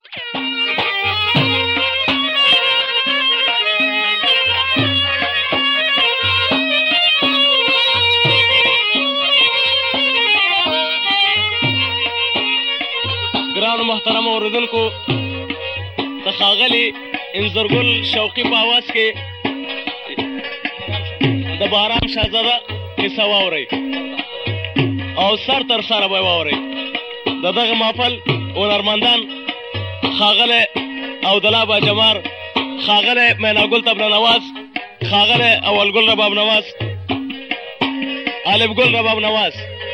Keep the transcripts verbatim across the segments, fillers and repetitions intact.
ګرانو محترمو اوریدونکو د ښاغلي انځرګل شوقي په اواز کې د باران شهزاده قصه واورئ او سر تر سره به یې واورئ. د دغه محفل هنرمندان ښاغلی عبدالله باجمار، ښاغلی میناګل طبله نواز، ښاغلی اولګل رباب نواز، الفګل رباب نواز.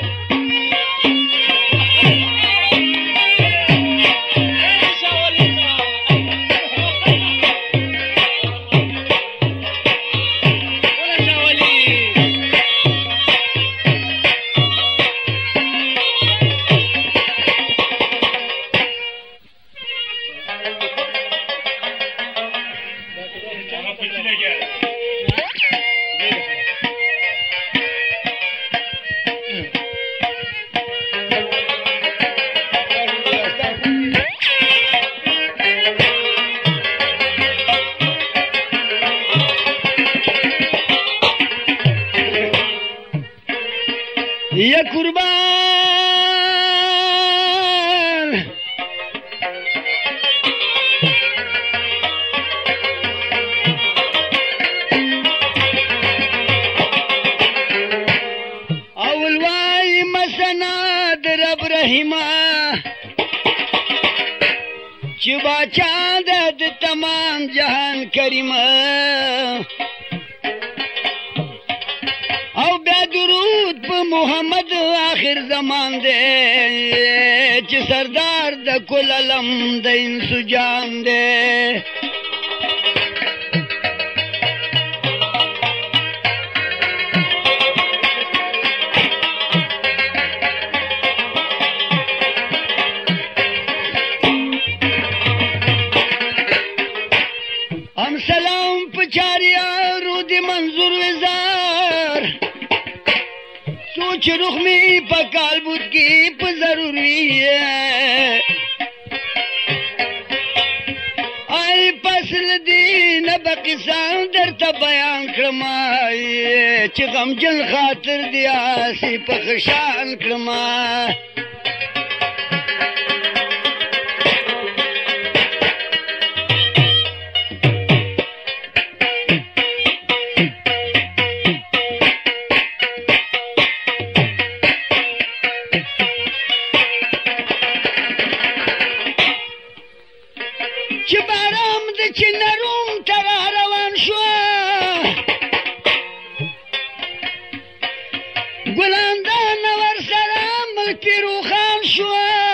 یا قربان اول وای مسند رب رحیمه چې باچا د تمام جهان کریمه او بیا درود په محمد آخر زمان دے چې سردار د کل علم د انسو جان دے. ام سلام پچاریارو دی منظور وزار سوچ رخ میں پکال بود کی پا ضروری ہے آئی پسل دین بقصان در تا بیان کرمائی چی غم جن خاطر دیا سی پخشان کرمائی چې بارام د چنروم تر روان شو ګلاندان ور سره ملک پیروخان شو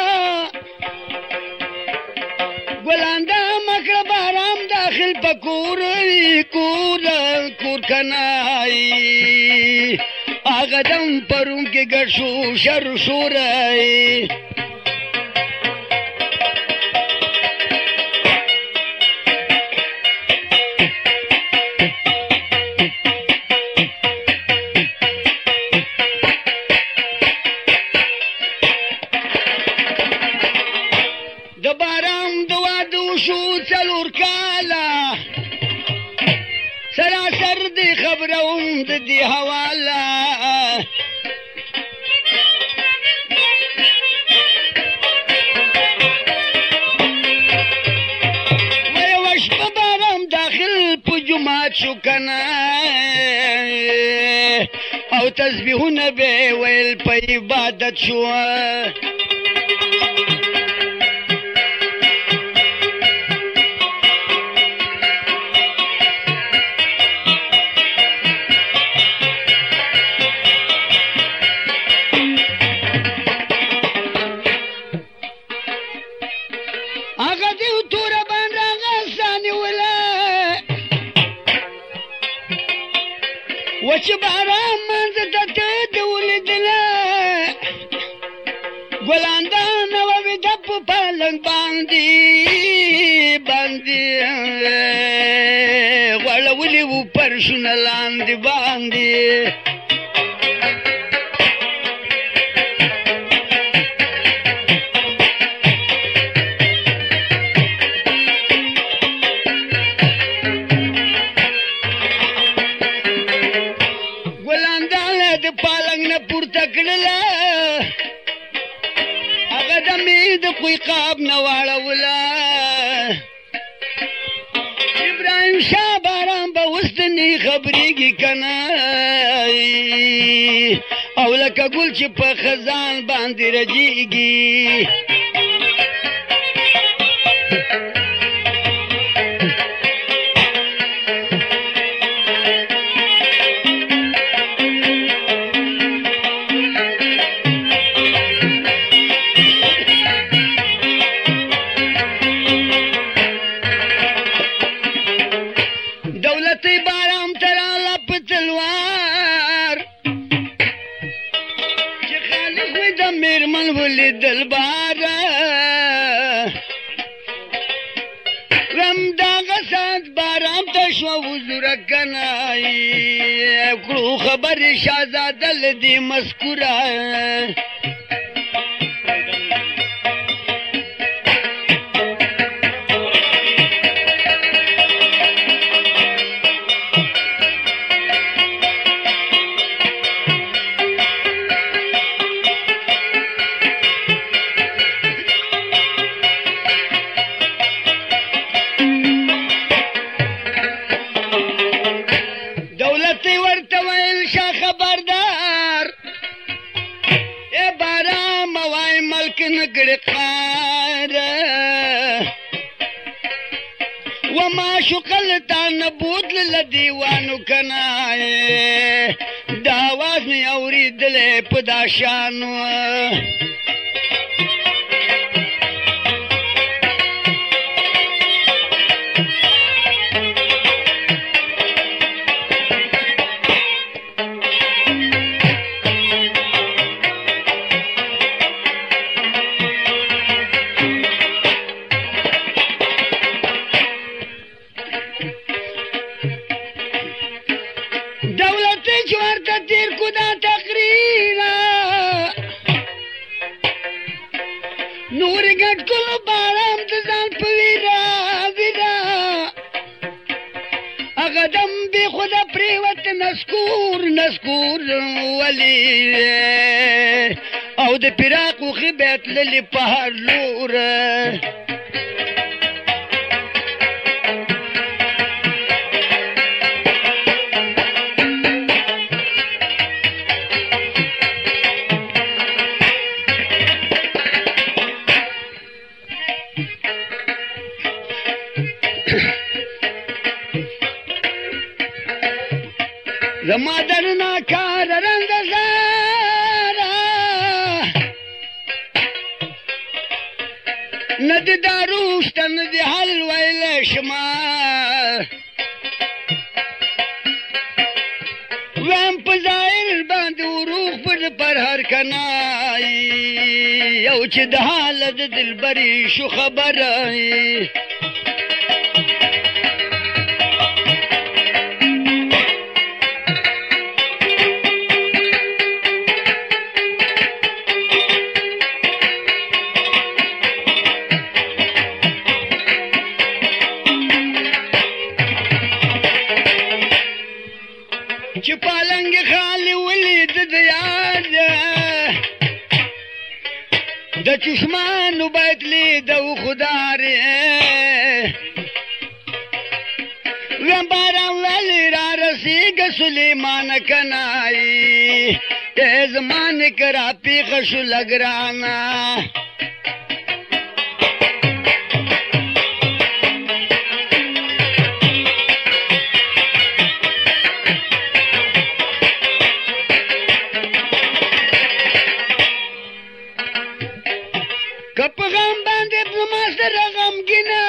ګلاندا مکر بارام داخل پکور کور کور کنای اغه دم پرون کې ګرشو شر شورای څلور کاله سراسر دی خبروم د دې حواله ویوه شپه بارام داخل په جومات شو کنه او تسبیحونه به ویل په عبادت شو وچ بارام منځ ته ته د ولیدله ګلاندان وویده په پالنګ باندې باندې غوړولي وو پرشونه لاندې باندې نقاب نه واړوله ابراهیم شاه باران به اوس د نی خبرېږي که نه او لکه ګل چې په خزان باندې رجېږي دولتي بارام تراله په تلوار چې خالق وي د میرمن ولیدل باره غم دغه ساعت بارام ته شوه حضوره که نه کړو خبرې شهزاده له دې مذکوره دولتي ورته ویل شه خبردار ای باران مه وای ملک نه کړې قاره وما شقل تا نه بوتلله دیوانو که نه دا اواز مې اورېدلی په دا شانو دولتي چې ورته تېر کو دا تقریره نورې ګډ کلو بارام د ځان په ویره ویره هغه دم بې خوده پرېوت نسکور نسکور ولې او د فراق وښې بیا تللې په هر لور زما درنا کار رنگ زارا ندی داروشت ندی حل ویل شما ویم پزائر باند وروخ پر پر هر کنائی یو چه ده حالت دل بری شو خبرائی چې پالنګ خالي ولید د یاد د چشمانو باید لید او خدارې ویم باران ولی را رسیږه سلیمان کنایي ای زمانې که را پیښه شوله ګرانه که په غم باندې زما سره غمګینه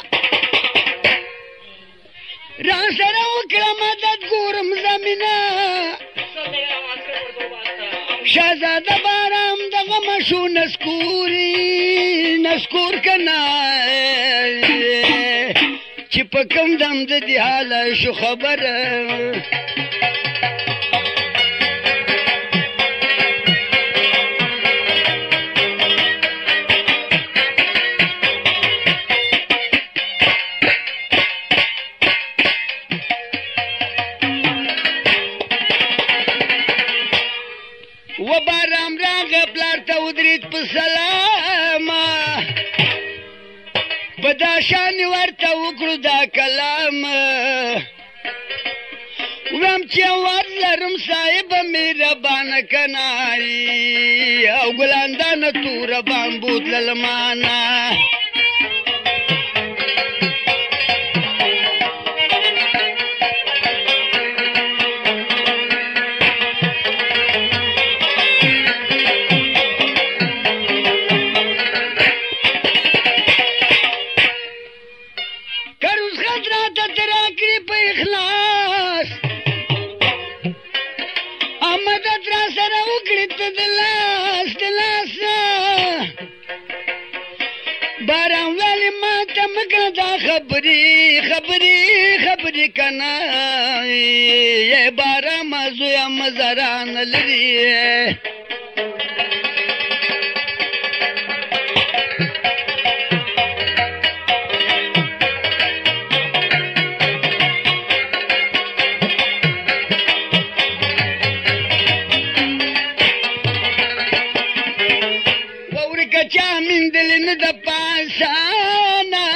را سره وکړه مدد ګورم زمینه شهزاده بارام د غمه شو نسکوري نسکور که نه چې په کوم دم د دې حاله شو خبره و بارام راغه پلار ته ودرېد په سلامه په دا شان ورته وکړو دا کلام ویم چې ور لرم صاحبه مهربانه کناري او ګلاندانه توره بام بوتلل مانه خبري خبري خبري كنا يا بارا مزو يا مزران لري وورك من دلن دپاسانا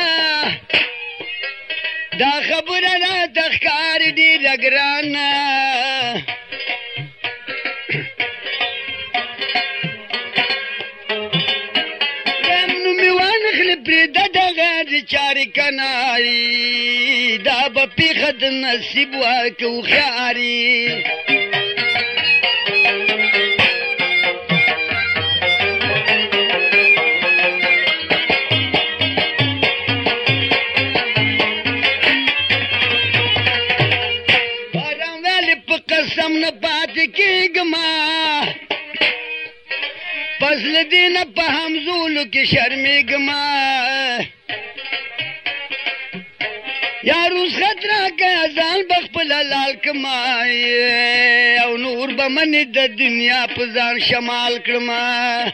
دا خبره را تخکار دی لگرانا دمنو میوان خلب پریده دا غیر چاری کناری دا با پیخد نصیب واکو خیاری قسم نه پاتې کېږما پس له دې نه په همزولو کې شرمېږما یا رخصت راکړه ځان به خپله لال کړما او نور به منې د دنیا په ځان شمال کړما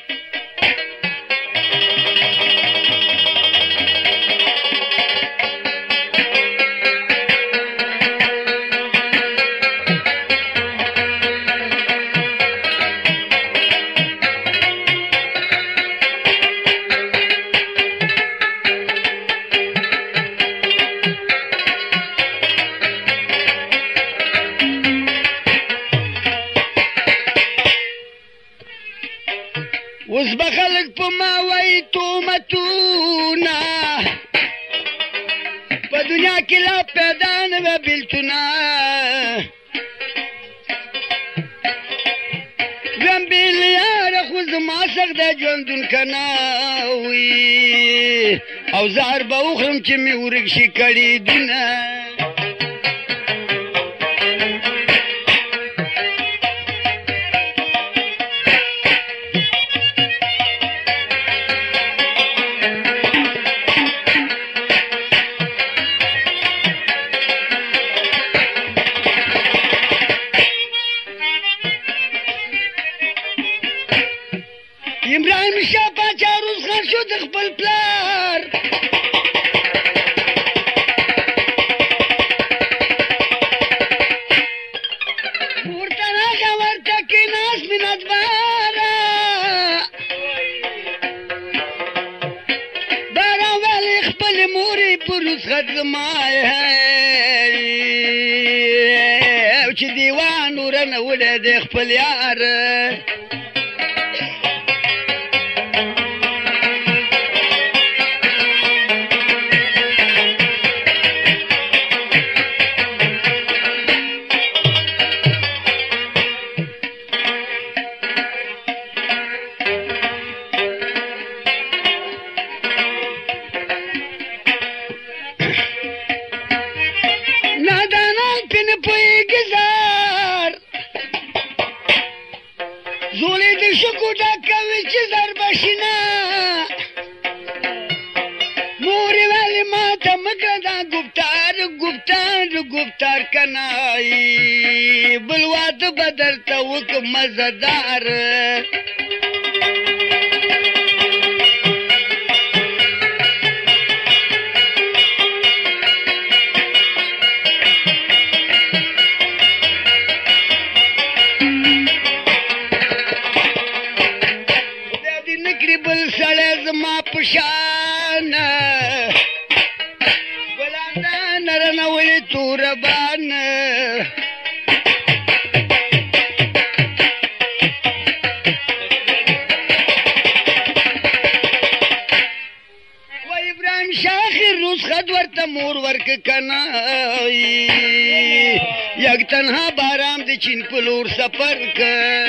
اوس به خلک په ما وایي تومتونه په دنیا کې لا پیدا نه وه بېلتونه ژوند بېل یاره خو زما سخت دی ژوندون که نه وي او زهر به وخورم چې مې ورک شي کړېدونه ابراهیم شاه پاچا روز خان شو د خپل پلار ورته راغه ورته کېناست منتباره باره ولې خپلې مورې په رخصت زما او چې دیوان ورنه وړی دی خپل یار زولی د شکو ډکوي چې زر بشینه مورې ولې ماته مه کړه دا ګفتار ګفتار ګفتار کنایي بل واده به درته وکړم مزهدار بل سړی زما په شان ربان و ابراهیم شاخر روز خد ورته مور ورک کنا یک تنها بارام د چین په لور سفر ک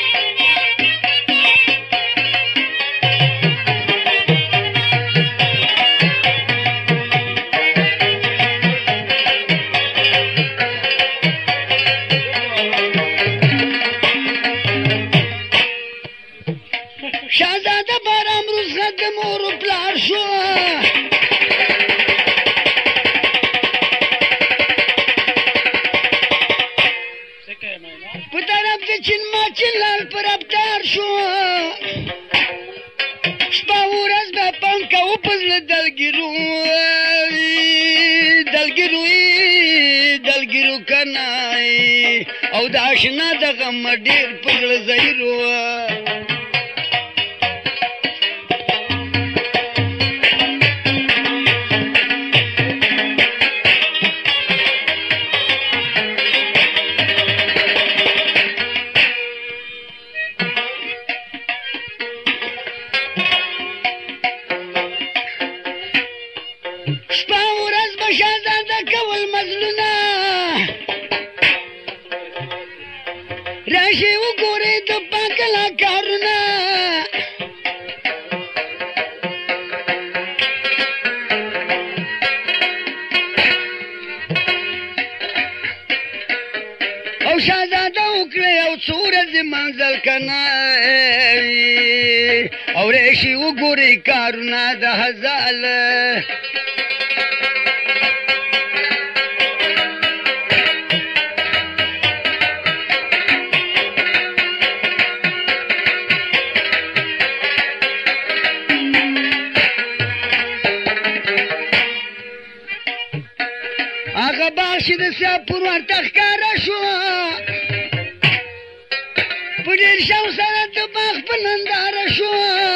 شهزاده بارام روز خد د مور پلار شو په طرف د چین ماچین لال پر ابتار شو شپه ورځ به پام کوو په زړه دلګیرو دلګیرو دلګیرو کنای او د اشنا د غم ډېر په زړه زهیرو شپه ورځ به شهزاده کول مزلونه راشي وګورئ د پاکلا کارونه او شهزاده وکړه یو څو ورځې منزل کنه او راشي وګورئ کارونه د هزاله هغه باغ چې د سیاپور ورته ښکاره شو په ډېر شوق سره د باغ په ننداره شو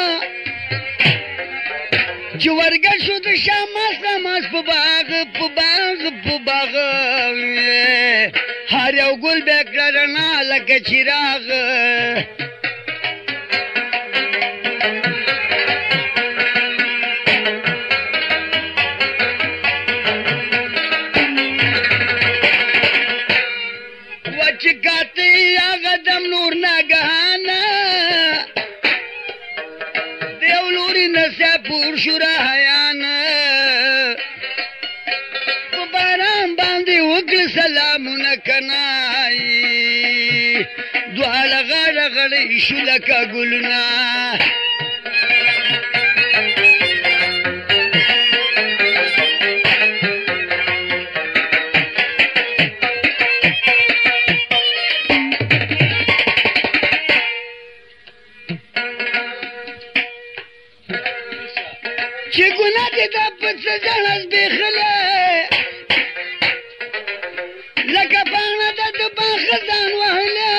چې ورګډ شو د شاماس نماز په باغ په باغ په باغ هر یو ګل به یې کړه رڼا لکه چراغ چې کاتی هغه دم نور ناګهانه د یو لوري نه سیاپور شو راهیانه په باران باندې وکړه سلامونه کنای دواړه غاړه غړی شو لکه ګلونه چې ګناه دې دا په څه ځان زبېښله لکه پاڼه ده د باغ خزان وهله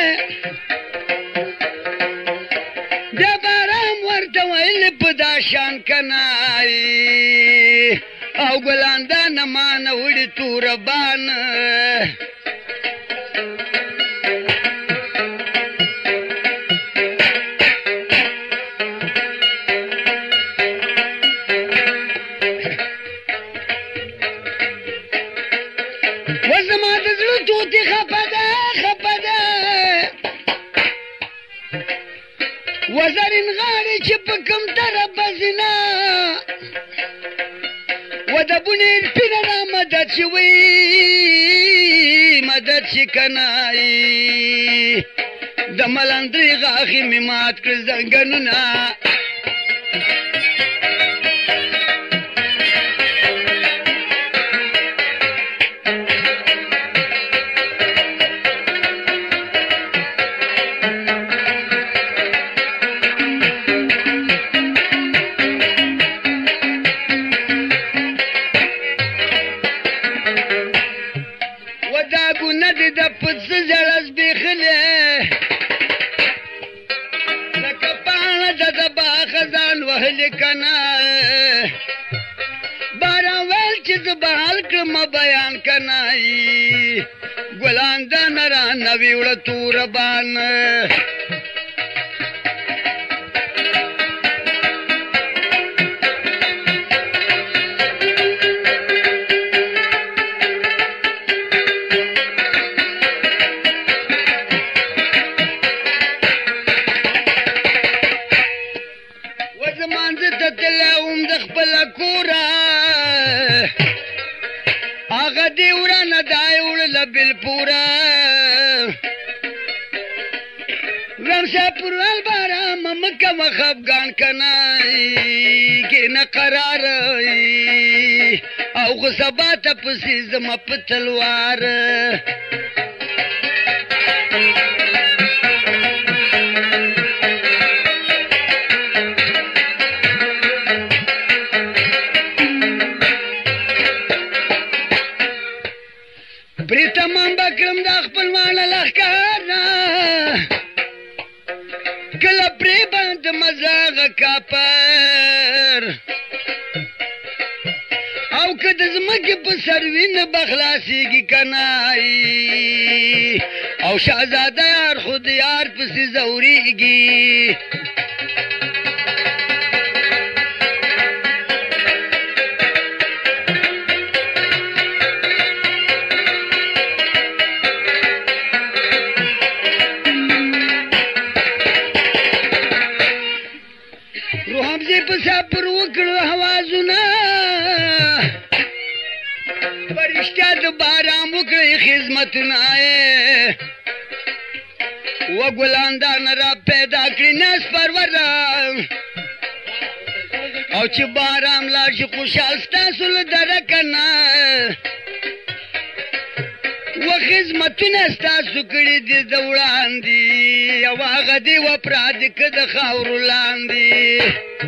بیا بارام ورته ویل په دا شان کنای او ګلان دا نه مانه وړي توره بانه وزما د زړه توتي خفه ده خفه ده وزرین غاړې چې په کوم طرفه ځینه و د بونې سپینه را مدد چې وي مدد چې کنای د ملندرې غاښې مې مات کړه زنګنونه ګونه دې د پڅه زړه زبېښلې لکه پاڼه ده د باغ خزان وهلې که نه باران ویل چې زه به حل کړم بیان که نه نوی وړه تور بان بالپورا رمسا پروال بارا ممکا مخفگان کنائی که نقرار او غصبات پسی زم پتلوار تمام بکرم دا خپلوان لخکارنا کله پری بند مزاغ کاپر او که د ځمکې په سروین بخلاصیږي کنای او شهزاده یار خود یار پسې ځوریږي پر وکړو حوازونه فرشته د باران وکړي خدمتونه و ګلاندان را پیدا کړي ناس پرور او چې باران لاړ شي خوشحال ستاسو له دره کنه و خدمتونه ستاسو کړي دي د وړاندې او هغه دي و پراتې که د خاورو لاندې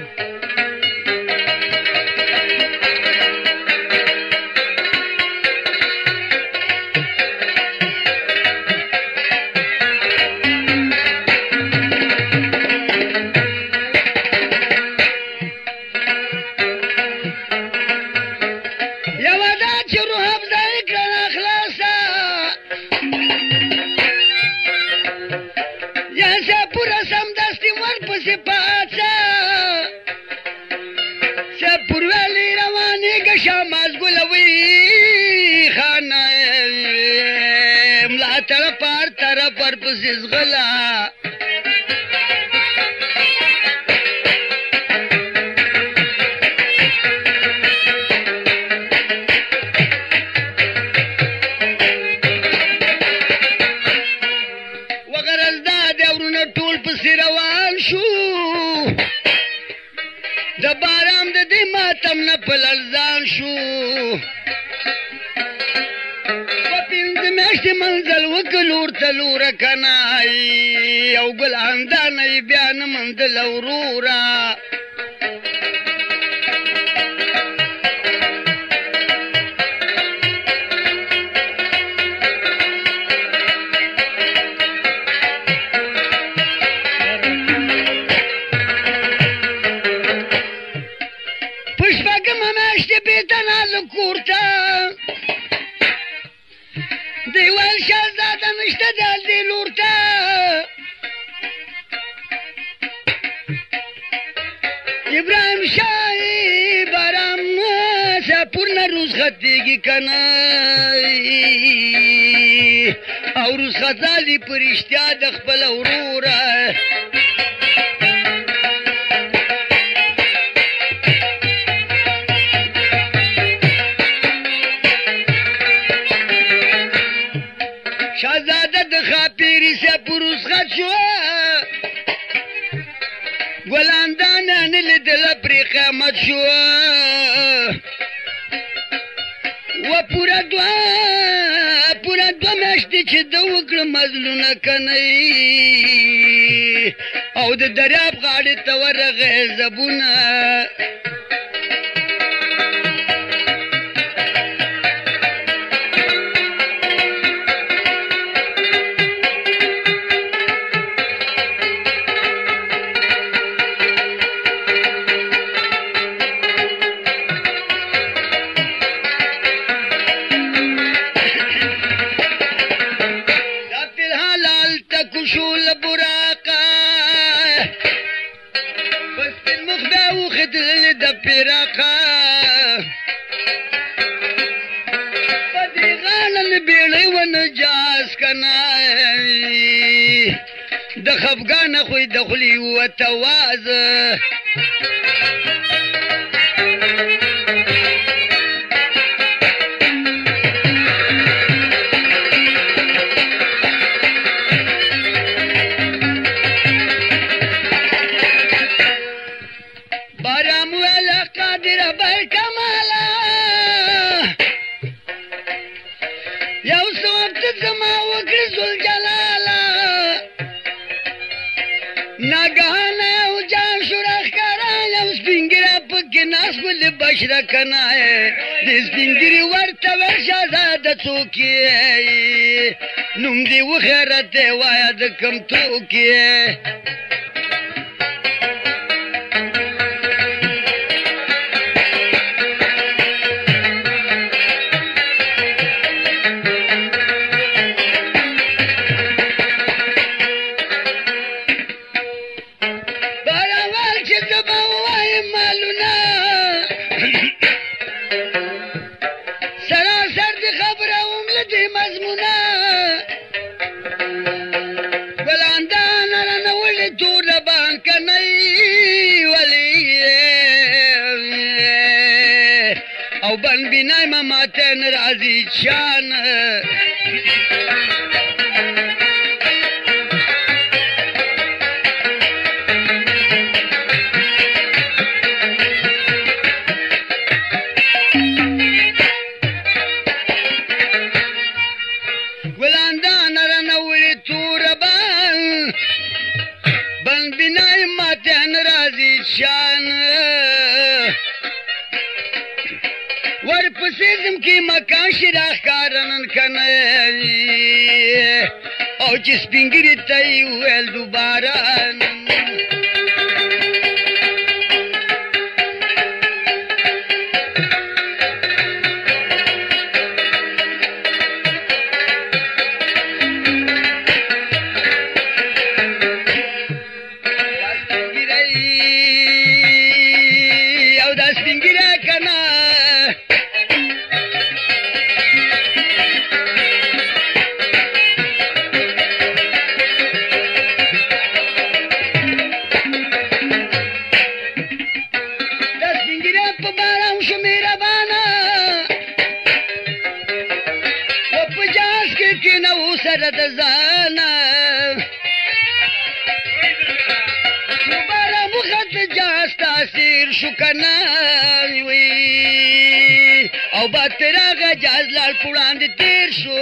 طرفار طرفار پسیز غلا وغرز دا دورونه ټول پسې روان شو د باران د دې ماتم نه په لړزان شو منزل وکلور تلور کنای او گل اندانای بیان منزل اورورا پشپاک مماشت بیتنا لکورتا دیوال شهزاده نشته دل دی لورته ابراهیم شاهی بارام سپور نه روز خطیږي کنه او روز خطالی پر اشتیا د خپل وروره شهزاده د خاپیری سے پروس خط شو ګلاندان نه لیدل پرې قیامت شو و پورا دوا پورا دوا میاشتې چې د وکړه مزلونه کنی او د دریاب غاړې ته ورغی زبونه بیرقه په دې غاړه بیړۍ ونجاز کنه د خفګانه خوی د خولې وته وازه بشره کنه د سپینګیري ورته ور شهزاده څوک یې نوم دې وخیرت دی وایه د کوم توک یې ماتن راضی شان ګلاندان رنوړي توربان بن بنای ماتن راضی شان ورپسې زم کې مکان شراخ کارنن کنه او چې سپینګیري ته یې وویل دوباره او دا سپینګیری کنه سره د ځانه باره مخت جاز تاثیر شو کنه او باد تر هغه جاز لاړ په وړاندې تېر شو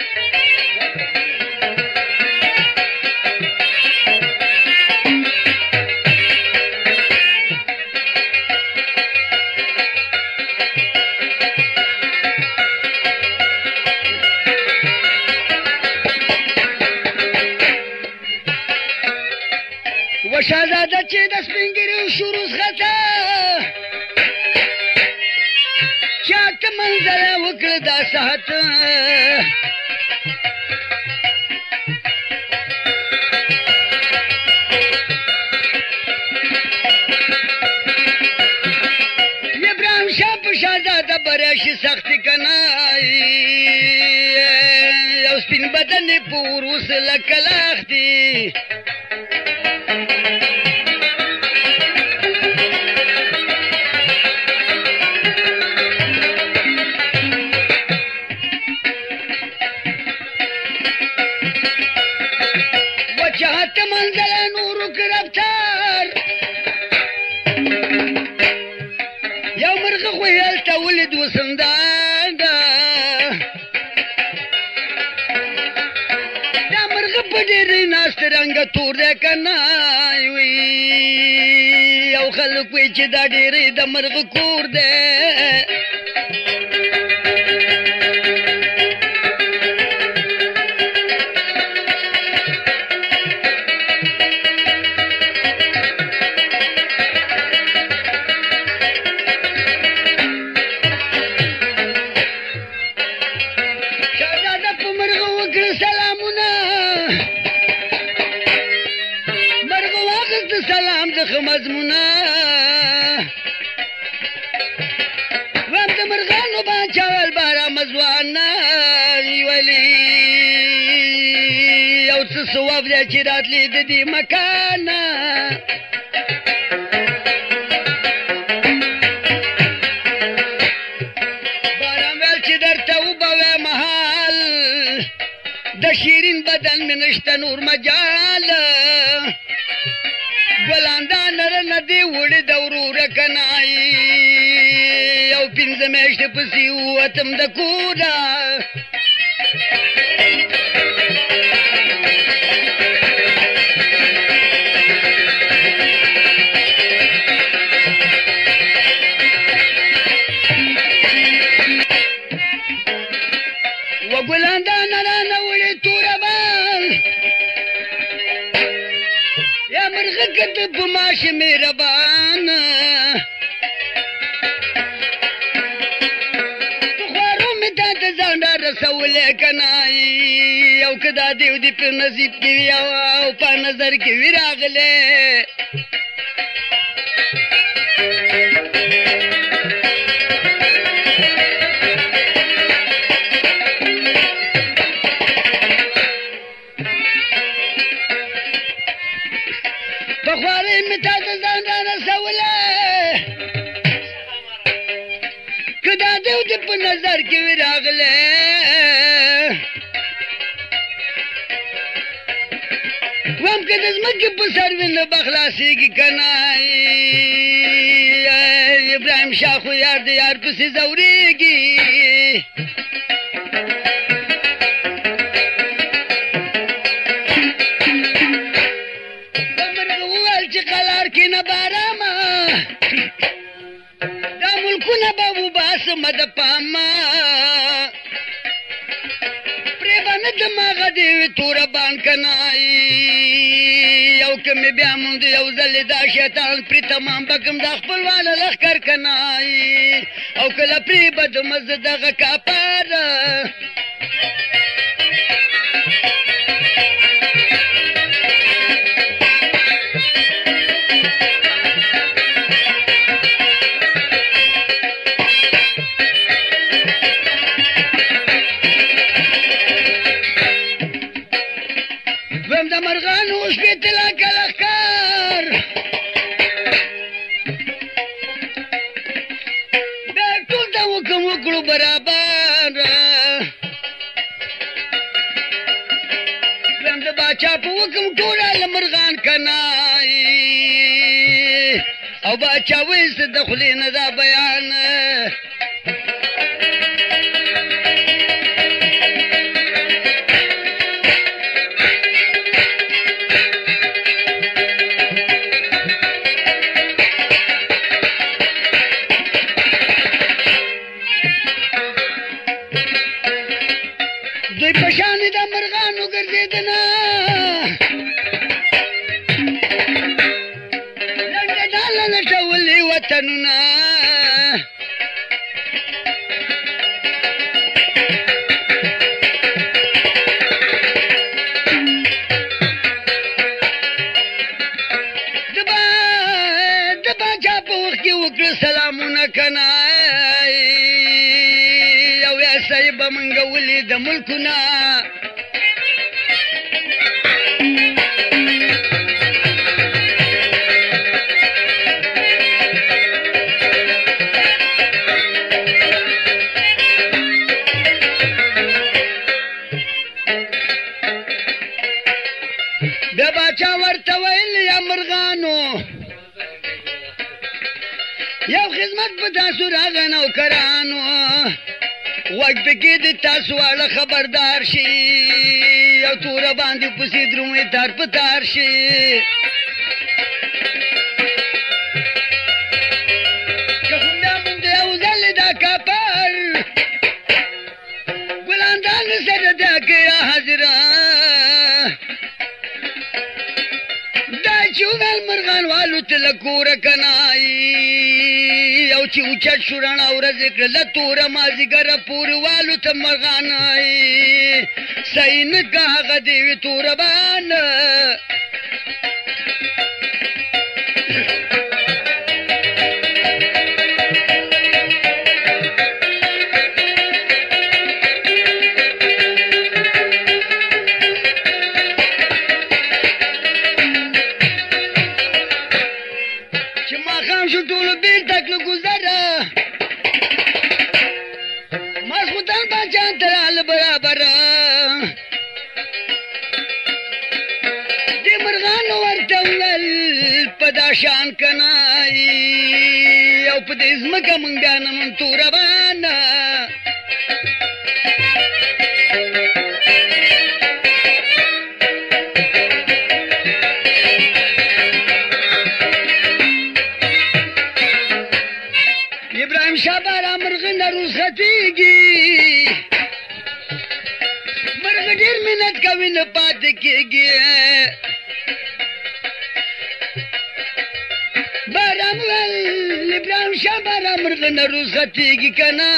شهزاده چې د سپینګیري شروع خطا چاته منظره وکړه دا ساعت ابراهیم شاه په شهزاده بری شي سختي کنه یو سپین بدن یې په وروس لکه لاخ دي وجهت منزل نورك رفتار يا مرغ خويلت ولد وسندان يا مرغ بديري ناس ترنګ تور ده کنه وي او خلک وي چې دا ډېرې د مرغ کور ده څه وف دی چې راتلي د دې مکانه باران ویل چې درته وبوې مهال د شیرین بدن مې نشته نور مجال ګلان دا نره نه دي وړې د وروره کنایي یو پنځه میاشتې پسې ووتم د کوره وګلان دا نره نه وړې توره بال یا مرغه کته په ماشه مهربان تو خوارو مې تا ته ځان را رسولی کنایي او که دا دیو دې په نصیب کې وي او په نظر کې وي راغلی بخواري مې تا ته ځان را رسولی که دا دیو دې په نظر کې وي راغلی وام که د ځمکې په سر وي نه به خلاصېږي که نه ابراهیم شاه خو یار د یار پسې ځورېږي نه بارامه دا ملکونه به وباسمه د پامه پرې به نه دماغه دې وي توره بان کنایي یو که مې بیا موند یو ځلې دا شیطان پرې تمام به کم دا خپلوانه لښکر کنایي او کله پرې به دمه زه دغه کاپاره د مرغانو شپې تلاکه لښکر دا ټول ته حکم وکړو برابر دویم د باچا په حکم ټوله له مرغان کنایي او باچا وایست د خولې نه دا بیان دوی پشانې د مرغانو ګرځېدنه لنډه ډاله لټولې وطنونه د باچا په وخت کې وکړه سلامونه کنایي او یا صاحب منګولې د ملکونه د باچا ورته ویل یا مرغانو یو خدمت په تاسو راغی نوکرانو غوږ پکې د تاسو واړه خبردار شي یو توره باندې پسې درومې تار په تار شي که خو بیا مونږ یو ځلې دا کاپر ګلندان سره دا کړه حاضره دا چې وویل مرغان والوته له کوره کنایي او چې اوچت شو رڼا ورځ یې کړله توره مازدیګره پورې والوته مرغانایي صحیح نه که هغه دې وي توره بانه او په دې ځمکه مونږ بیا نه مون توربانه ابراهیم شاه بارا مرغه نه رخصتېږي مرغه ډېر منت کوي نه پاتې کېږي بارام ول ابراهیم شاه بارا مرغه نه رخصتېږي که نه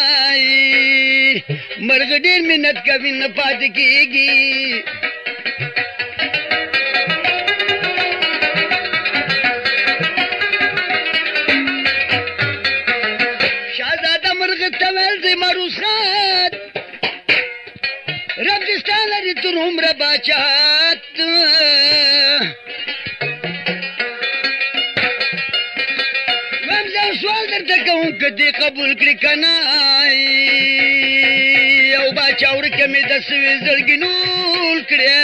مرغه ډېر منت کوي نه پاتې کېږي مروسات رب دستا لري تر عمره باچات ومزه سوال درته کوم که دې قبول کړي که نه یو باچا ورکه مې د سوې زړګي نول کړې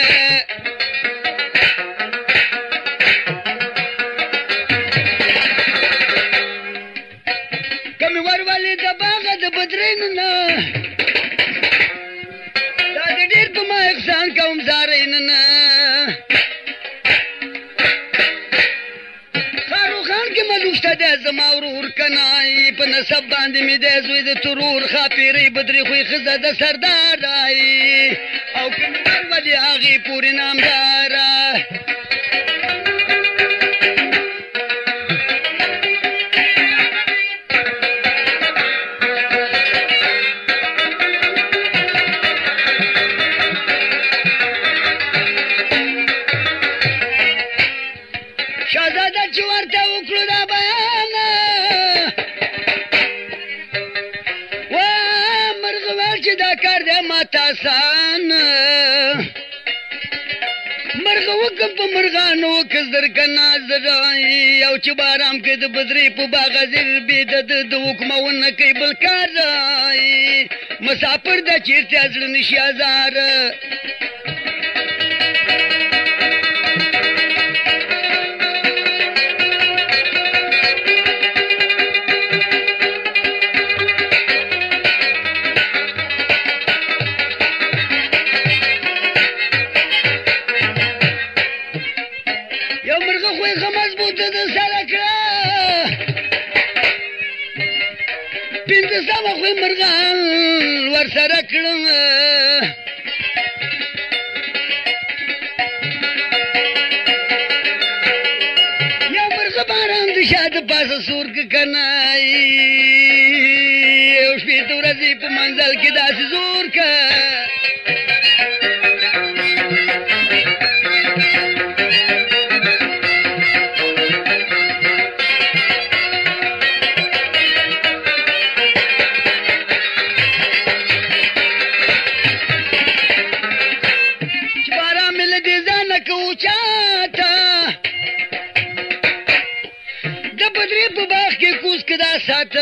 کمې ورولې د باغه د بدرین نه دا د ډېر په ما احسان کوم زارین نه خاروخان کې ملوک شته دی زما ورور که نه په نسب باندې مې دی زوی د ترور ښاپېرۍ بدرې خوی ښځه د سردار او کمې ورولې هغې پورې نامداره شهزاده چې ورته وکړو دا بیان وا مرغه ویل چې دا کار دی ماته اسان مرغه وکم په مرغانو وکه زر که ناظر او چې بارام کې د بدرې په باغ زر بې د ده د حکمونه کوي بل کار مسافر ده چېرته زړه نشي ازار پنځه خوی مرغان ورسره کړم یا مرغه باران د شا د پاسه سور که که نه یو شپېته ورځې په منزل کې داسې زور که ساته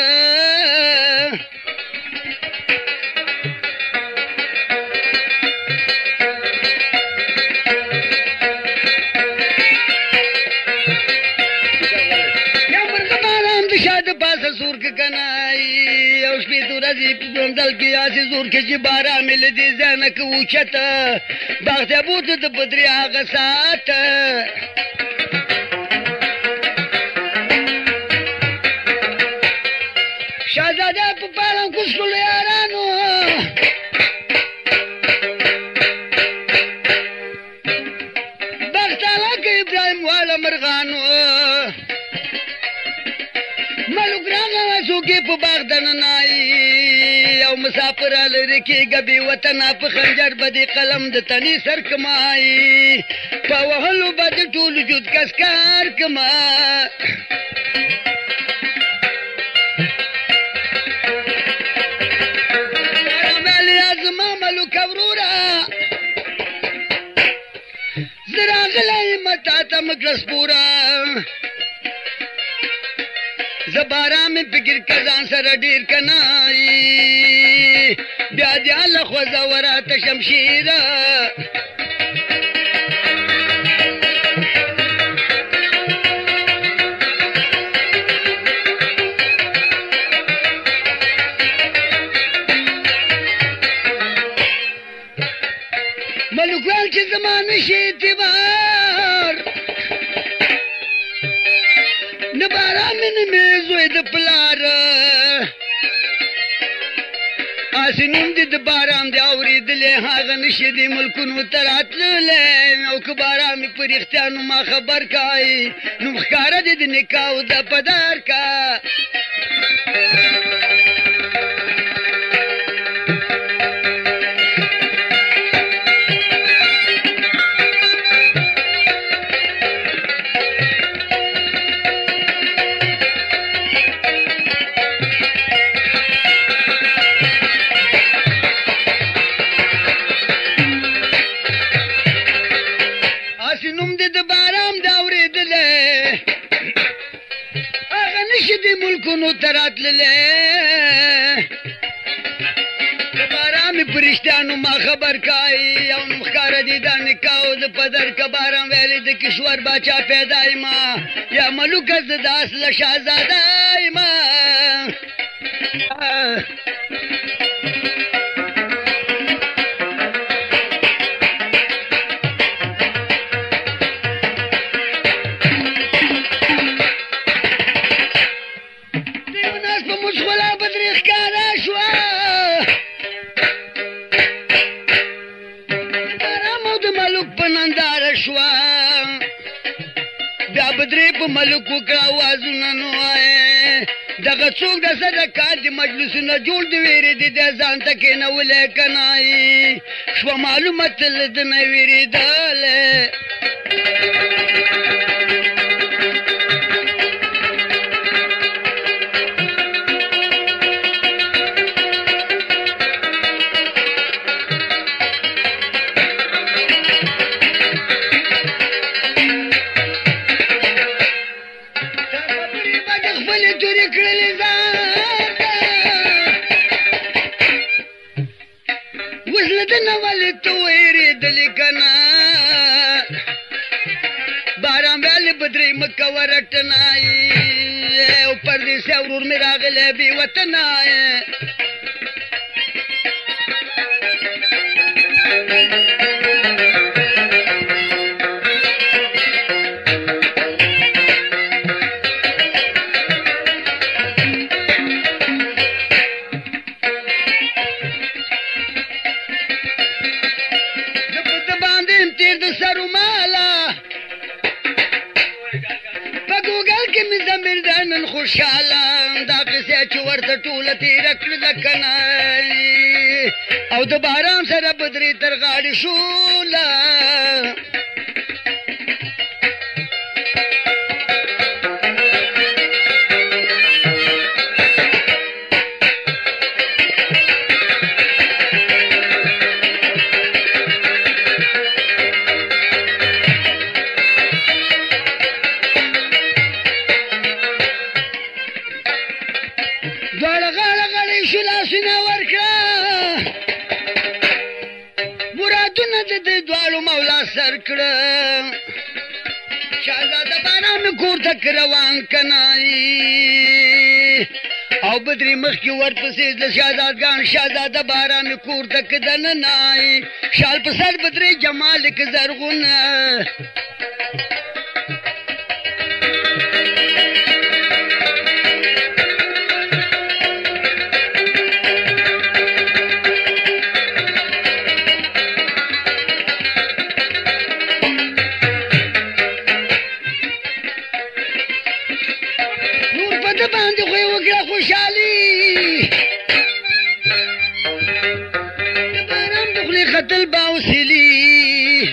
یا مرغه باران د شا د پاسه سور که که نه یو شپېته ورځې په منزل کې هسې زور که چې باران مې له دې ځای نه که اوچته باغ ته بوته د بدرې هغه ساته شهزاده په پالم کوز کړلو یارانو بختاله که ابراهیم واله مرغانو ملوک راغله څوکې په باغ دننه او مسافر لرې کېږه بې وطنه په خنجر به دې قلم د تنې سر کما په وهلو به د ټول وجود کس کار کما تا مکلس پورا زبارا میں فکر کزان سر ډیر کنائی بیا دی الله خوځه ورات شمشیره ویل چې زما نشي اعتبار نه باران مې نه مې زوی د پلار هسې نوم دې د باران دی اورېدلی هغه نشي دې ملکونو ته راتللی او که باران مې په رښتیا نو ما خبر کای نو ښکاره دې د نکاح د پدر کا ملکونو ته راتللی د باران مې په رښتیا نو ما خبر کای او نوم ښکاره دي دا نکاح د پدر که باران ویلی د کشور باچا پیدا یما یا ملوکه زه د اصله شهزاده یما ملک وکړه اوازونه نو وایې دغه څوک د صدقات د مجلسونه جوړ د ویرې دي د ځان ته کېنولی که نه شوه معلومه تل د نه ویرېدلی ورټنای او پردیسی ورور مې راغلی بې وطنای د باندې تیر د سرو مالا نن خوشحاله دا قصه چې ورته ټوله تېره کړله که نه او د باران سره بدرې تر غاړې شوله سر کړه شهزاده باران مې کور تک روان کنای او بدرې مخکې ورپسې د شهزادګان شهزاده باران مې کور تک دننای شال په سر بدرې جمال کې زرغونه قتل باوسلی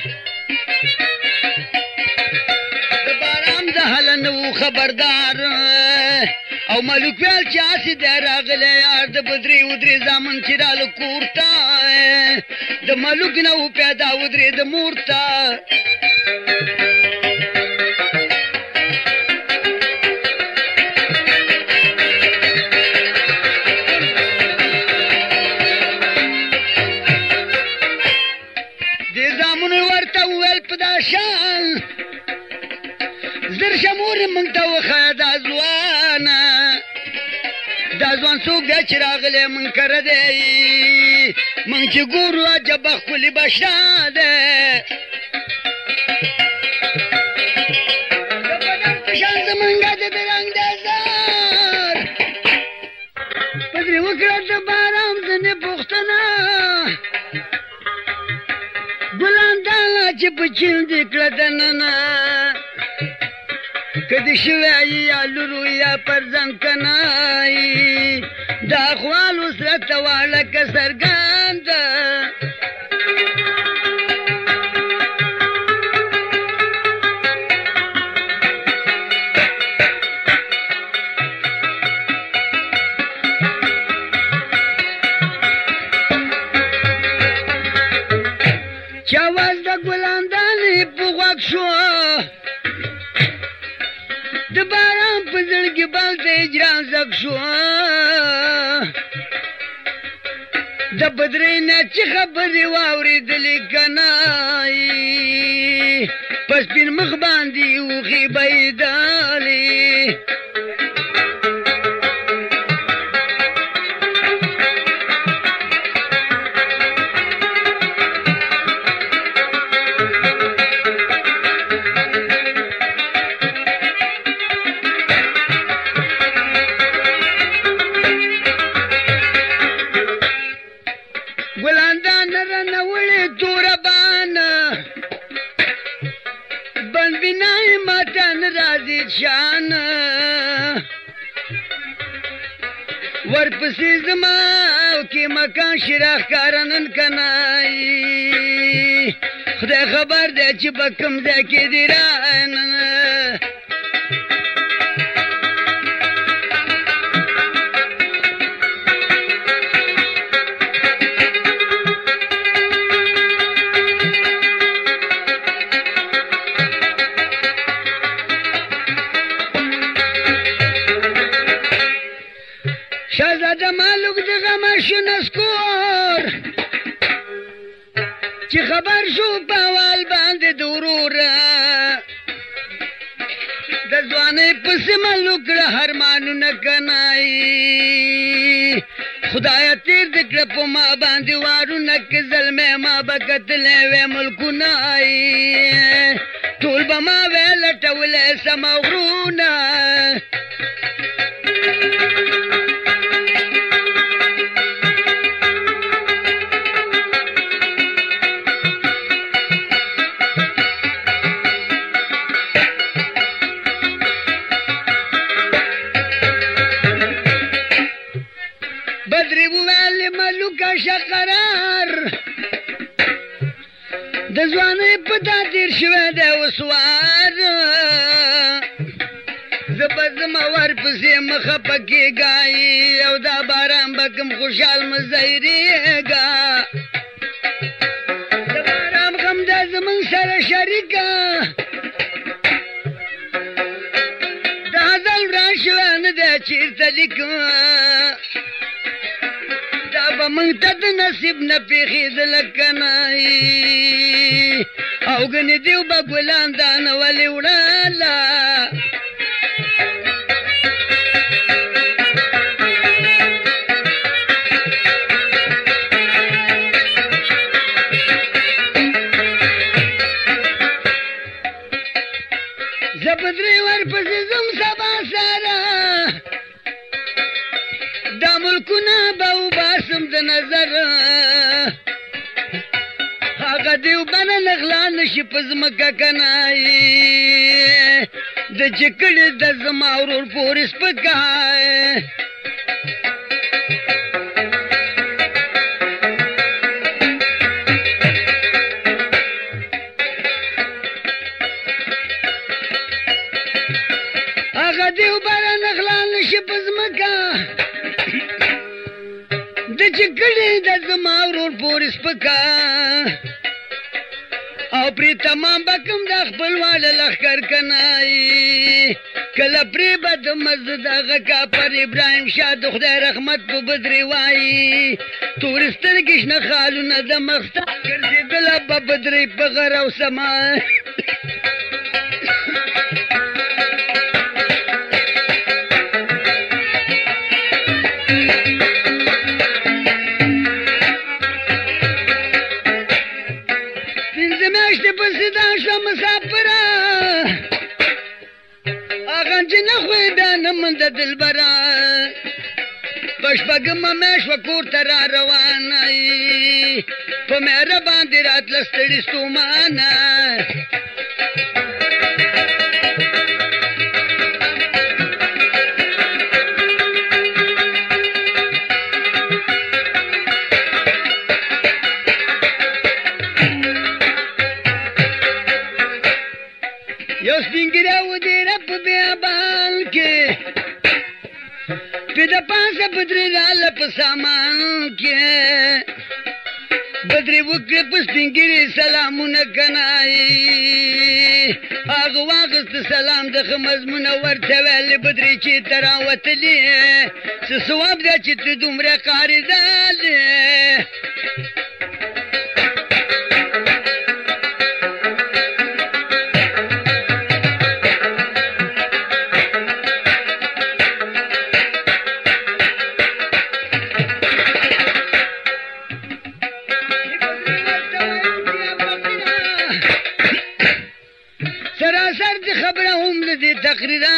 د باران د حل نو خبردار او ملک ویل چې هسې دی راغلی یار د بدرې ودرې زامن چې راله کور ته د ملک نه و پیدا ودرې د مور ته زر شمور منگ تا وخا دا زوانا دا زوان سوک ده چې راغلی منکر دی من چې ګورو عجبه ښکلي بشرا دی د بدن په شان زمونږه د درنګ د زار په درې وکړه د بارام ځنې پوښتنه ګلان داغه چې په چین دې کړه دننه که دې شوی یا لورو یا پرزن کنای دا اخوالو سره ته واړه که څرګنده چې اواز د ګلان دانې په غوږ شو د باران په زړګي باندې هجران زک شو د بدرۍ نه چې خبرې واورېدلې که نه په سپین مخ باندې اوښې بهېدلې شان ورپسې زما او کې مکان شراخ کارنن کنای خدای خبر دی چې په کوم ځای کې دی رانه شهزاده مالوک د غمه شو نسکور چې خبر شو په اول باندې د وروره د ځوانۍ پسې مالوک کړه هرمانونه کنایي خدایه تېر دې کړه په ما باندې وارونه که زلمی ما به کتلی وی ملکونه ټول به ما وی لټولی سمه غرونه بدرې وویل ملوکه شه قرار د ځوانۍ په دا تېر شوی دی اوس وار زه به ځمه ورپسې مخه پکېږه او دا باران به کوم خوشحال مزایرېږه د باران غم دا زمونږ سره شریکه د ازل وران شوی نه دی چېرته لیکه دا به موږ ته د نصیب نه پېښېدله که نه او ګنې دیو به ګلان دانه ولې وړله زه په درې ورپسې ځم سبا سره دا ملکونه به وباسم د نظر هغه دیو بنه نغلا نشي په ځمکه کنای د چې کړي د زما ورور پورې سپکای هغه دیو بنه نغلا نشي په ځمکه د چې کړي د زما ورور پورې سپکا او پرې تمام به کوم د خپلواله لښکر کنای کله پرې به د مسجد هغه کافر ابراهیم شاه د خدای رحمت په بدرې وایي تورې سترګې شنه خالونه د مخ ستا ګرځېدله به بدرې په غر او سما Thank you. چې نه خوې بیا نه من د دلبره په شپږمه میاشت وه کور ته را روانه په میره باندې راتله ستړي ستومانه یو سپین ږیری ودېره په بیابان کې پې د پاسه بدرې راله په سامان کې بدرې وکړې په سپین ږیري سلامونه کنایي هغه واخیسته سلام د ښه مضمونه ورته ویلې بدرې چې ته راوتلې څه ثواب دی چې ته دومره قاریدلې سراسر دی خبره هم دی تقریرا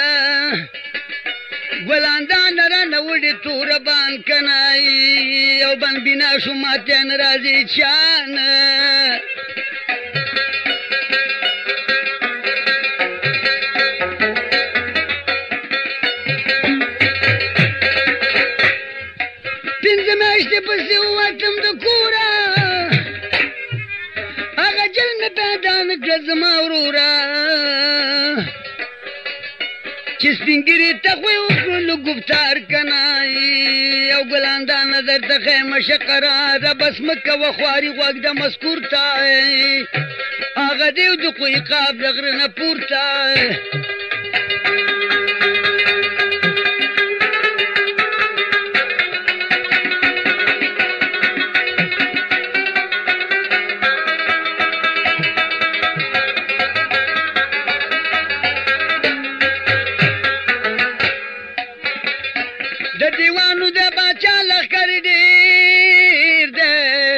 ګلاندا نرانه وړي توره بان کنایي او بن بنا شو ماتین راځي چان پنځه میاشتې پسې ووتم د کوره هغه جل مې پیدا نه کړه زما وروره چې سپین ږیري ته خو یې وکړلو ګفتار کنایي او ګلاندا نظر ته خیمه شه قراره بس مه کوه خواري غوږ د مسکور ته هغه دیو د قوي قاب د غره نه پورته د دیوانو د باچا لښکر ډېر دی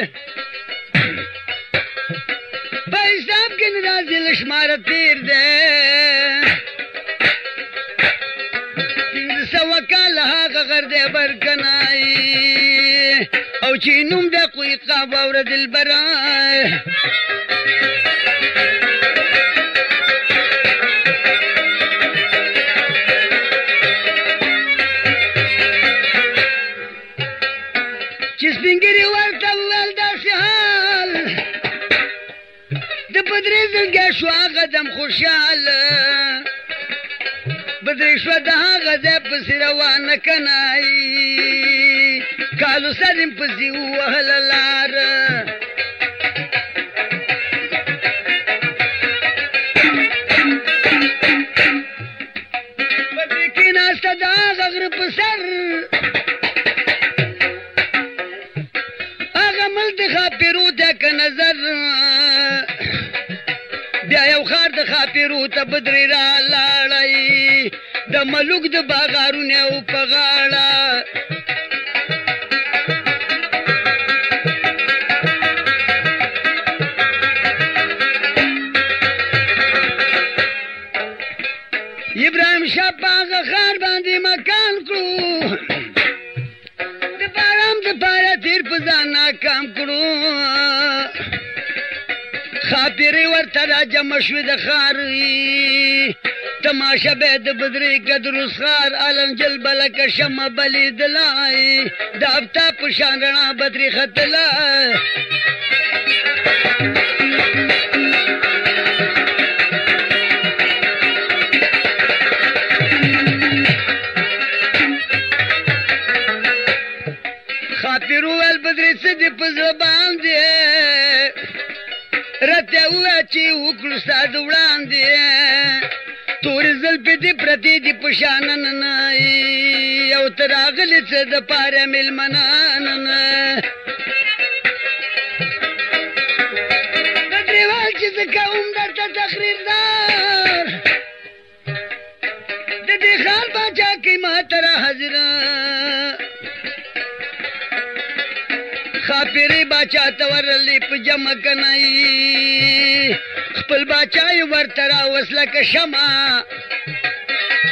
په حساب کې نه راځي له شماره تېر دی پنځه سوه کاله هغه غر دی برکنایي او چې نوم د قوي قاب واوره دلبره چې سپین ږیري ورته وویل داسې حال د بدرې زړګی شو هغه دم خوشحاله بدرې شوه د هغه ځای پسې روانه کنایي کالو سر یې پسې ووهله لاره بدرې کېناسته د هغه غره په سر خاپیرو ته که نظر بیا یو خار د خاپیرو ته بدرې را لاړی د ملوک د باغارونه او په غاړه ابراهیم شاه په هغه ښار باندې مکان کړو پاره تیر په ځان ناکام کړو خاطرې ورته راجمع شوې د ښار تماشه به د بدرې قدروس ښار النجل به لکه شمه بلیدلی د آفتاب په شان رڼا بدرې ختله خاطر وویل بدرې څه دې په زړه باندې راته ووایه چې وکړو ستا د وړاندې تورې زلفې دې پرتې دي په شاننه او ته راغلې څه د پاره مېلمنانه بدرې ویل چې زه کوم درته تقریردار د دې ښار باچا کې ماته را حاضره خاپیرې باچا ته ورلې په جمع کنایي خپل باچا یې ورته راوست لکه شمع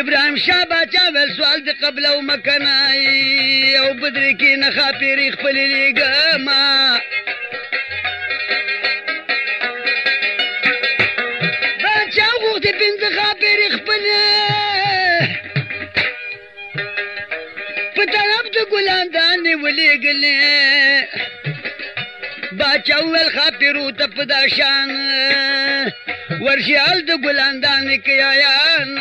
ابراهیم شاه باچا ویل سوال د قبله او مکنای او بدر کې نه خاپېرې خپلې لېږما باچا غوښتې پنځه خاپېرې خپلې په طرف د ګلندانې ولېږلې باچا وویل خاپېرو ته په دا شان ورشي هل د ګلندانې کیایان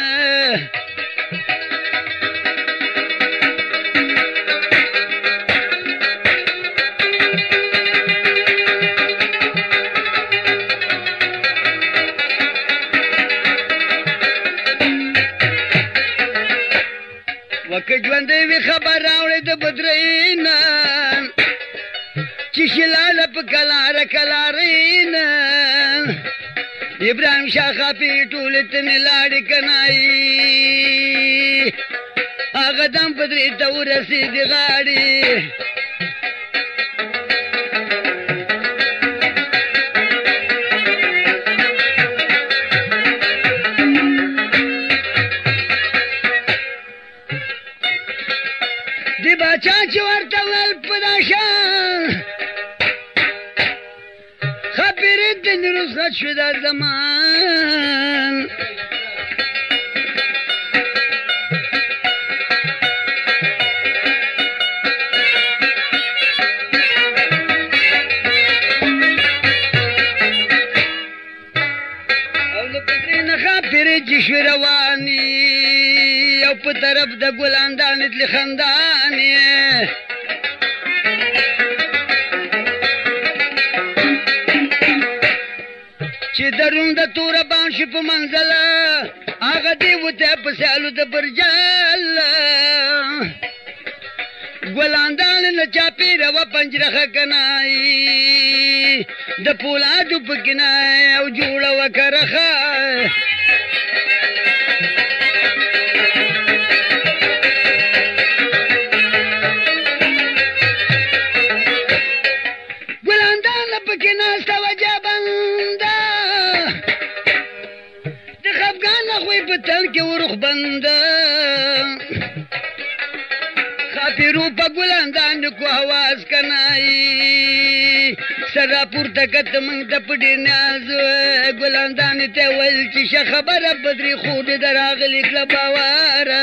وکه ژوندی وي خبر راوړې د بدرۍ نه چې شلاله په کلاره کلارۍ نه ابراهیم شاه خاپې ټولې تنې لاړې کنایي هغه دم بدرۍ ته ورسېدې غاړې د باچا چې ورته ویل په دا شان خاپېرې د رخصت شو دا زمان او له بدرۍ نه خاپېرې چې شوې روانې او په طرف د ګلندانې تلې خندانې چې درون د توره بان شي په منزله هغه دې وته په سیالو د برجل ګلندانې له چاپېره وه پنجرخه کنایي د پولادو په کنایه او جوړه وه کرخه ګلندانه پکې ناسته وه جابنده د خفګان خوی په تن کې ورخ بنده خاپېرو په ګلندانو کو اواز کنایي سر راپورته کته موږ ته په ډېر نیاز ګلندانې ته ویل چې ښه خبره بدري خور دې د راغلې کړه باوره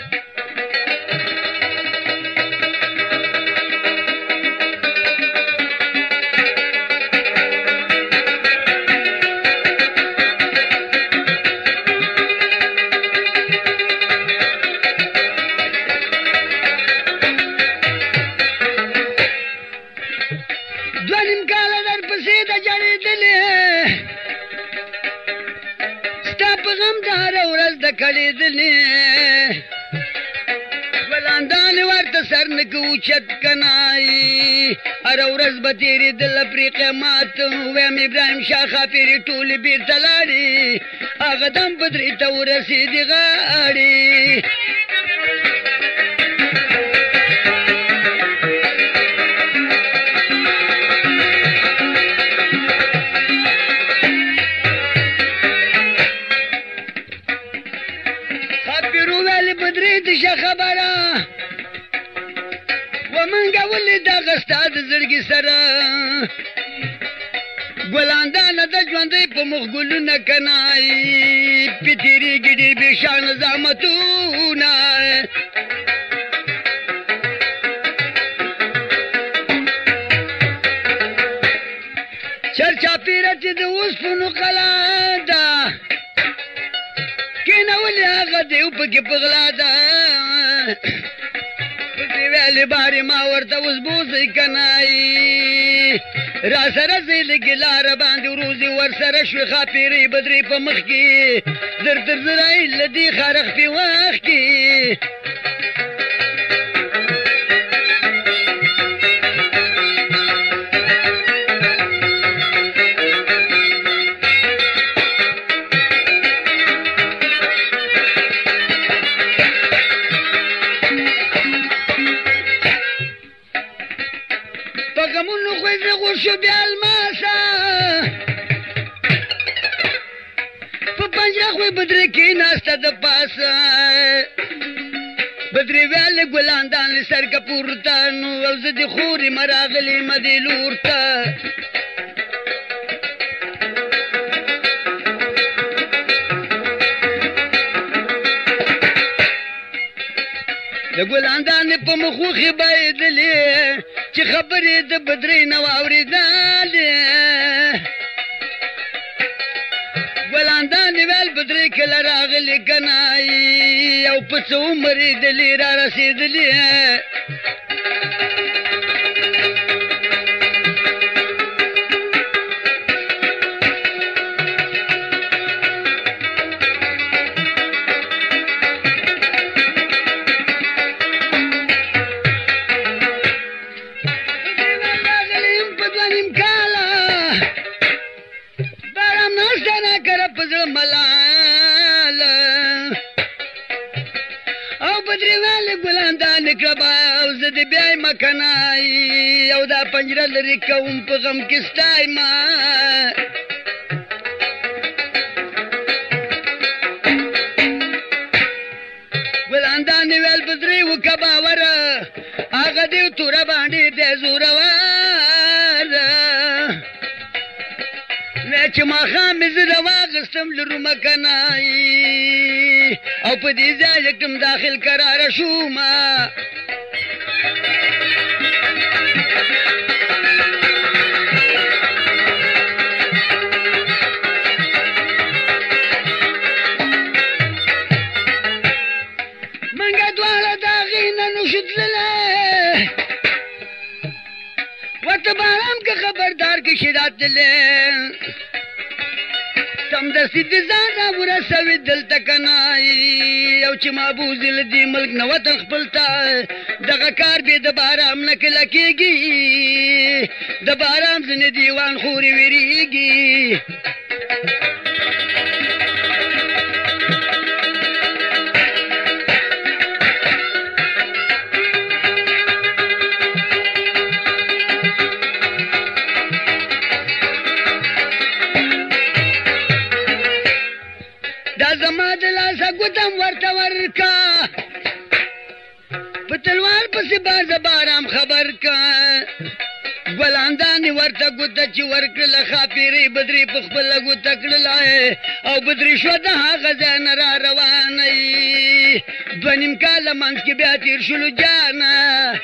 دوه نیم کاله درپسې د جړېدلې ستا په غم د هره ورځ د کړېدلې ګلندانې ورته سر نه که اوچت کنایي هره ورځ به تېرېدله پرې قیامات ویم ابراهیم شاه خاپېرې ټولې بېرته لاړې هغه دم بدرۍ ته ورسېدې غاړې خاپېرو ویلې بدرۍ ته ښه خبره ومنګه ولې دغه ستا د زړګي سره ګلندانه د ژوندۍ په مخ ګلونه کنایي پې تېرېږي ډېر بې شانه زحمتونه چرچاپېره چې د اوسپنو قلا ده کېنولې هغه دیو پکې په غلا ده پسې ویلې بارې ما ورته اوس بوځئ کنایي را سره ځئ لږې لاره باندې وروځې ورسره شوې خاپېرې بدرۍ په مخ کې زر تر زرایي له دې خارخ پې وخت کې غمونو خوی زغور شو بیا الماسا په پنجره خوی بدره کې ناسته د پاسه بدرې ویل ګلان دان سر که پورته نو او زه د خورې مراغلې مدې لور ته د ګلان دانې په مخ وښې بایدلې چې خبرې د بدرۍ نه واورېدلې ګلان دانې ویل بدرۍ کله راغلې که نه او په څه عمر یې دلې را رسېدلې مکنای او دا پنجره لري کوم په غم کې ستای ما ګلاندان ویل بدري وکه باوره هغه دې توره باندې دې زورور نه چې ماښام مې زه راواغستم لرو مکنای او په دې ځای کوم داخل قراره شومه خبردار کې شرات دلې سمدستي د ځان را ورسوي دلته کنای او چې محبوظ له دې ملک نه وطن خپل ته دغه کار بې د بارام نه کله کېږي د بارام ځینې دیوان خورې وېرېږي ګوتم ورته ورکا په تلوار پسې باز بارام خبر کا ګلاندانې ورته ګوته چې ورکړله خاپیرې بدرې په خپله ګوته کړله او بدرې شوه د هغه ځای نه را روانه دوه نیم کاله منځ کې بیا تېر شولو جانه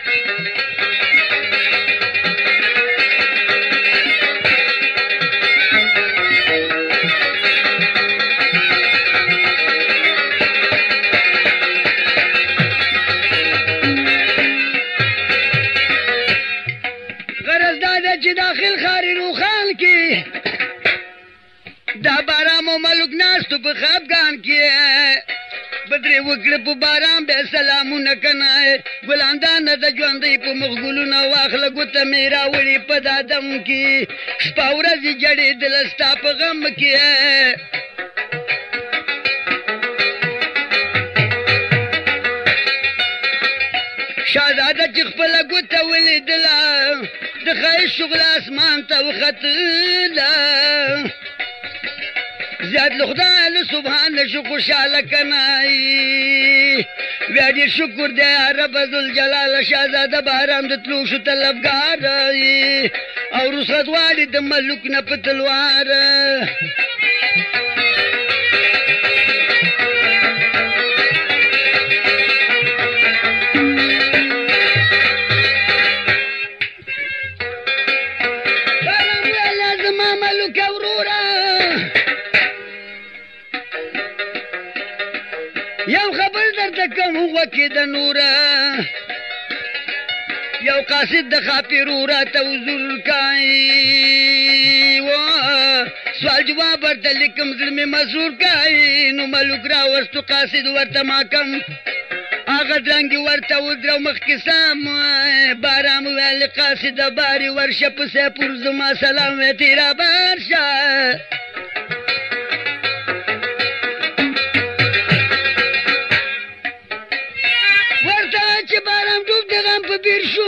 چې داخل خاري روخان کې دا بارام او ملک ناستو په خفګان کې بدرې وکړه په بارام بیا سلامونه کنه ګلاندانه د ژوندۍ په مخ ګلونه واخله ګوته مې راوړې په دا دم کې شپه ورځې جړېدله ستا په غم کې شهزاده چې خپله ګوته ولیدله د ښایست شغله اسمان ته وختله زیات له خدایه له سبحان نه شو خوشحاله کنای بیا ډېر شکر دی یا رب ذوالجلاله شهزاده بارام د تلو شو طلبګار او رخصت غواړي د ملوک نه په تلوار یو خبر درته کوم وکې د نوره یو قاصد د خاپیرو راته حضور کوي سوال جواب ورته لیکم زړه مې مسرور کوي نو ملوک راوستو قاصد ورته ماکم هغه درنګې ورته ودرو مخکې سام بارام ویل قاصده بارې ورشه په سیپور زما سلام وې تیرا بارشه بیر شو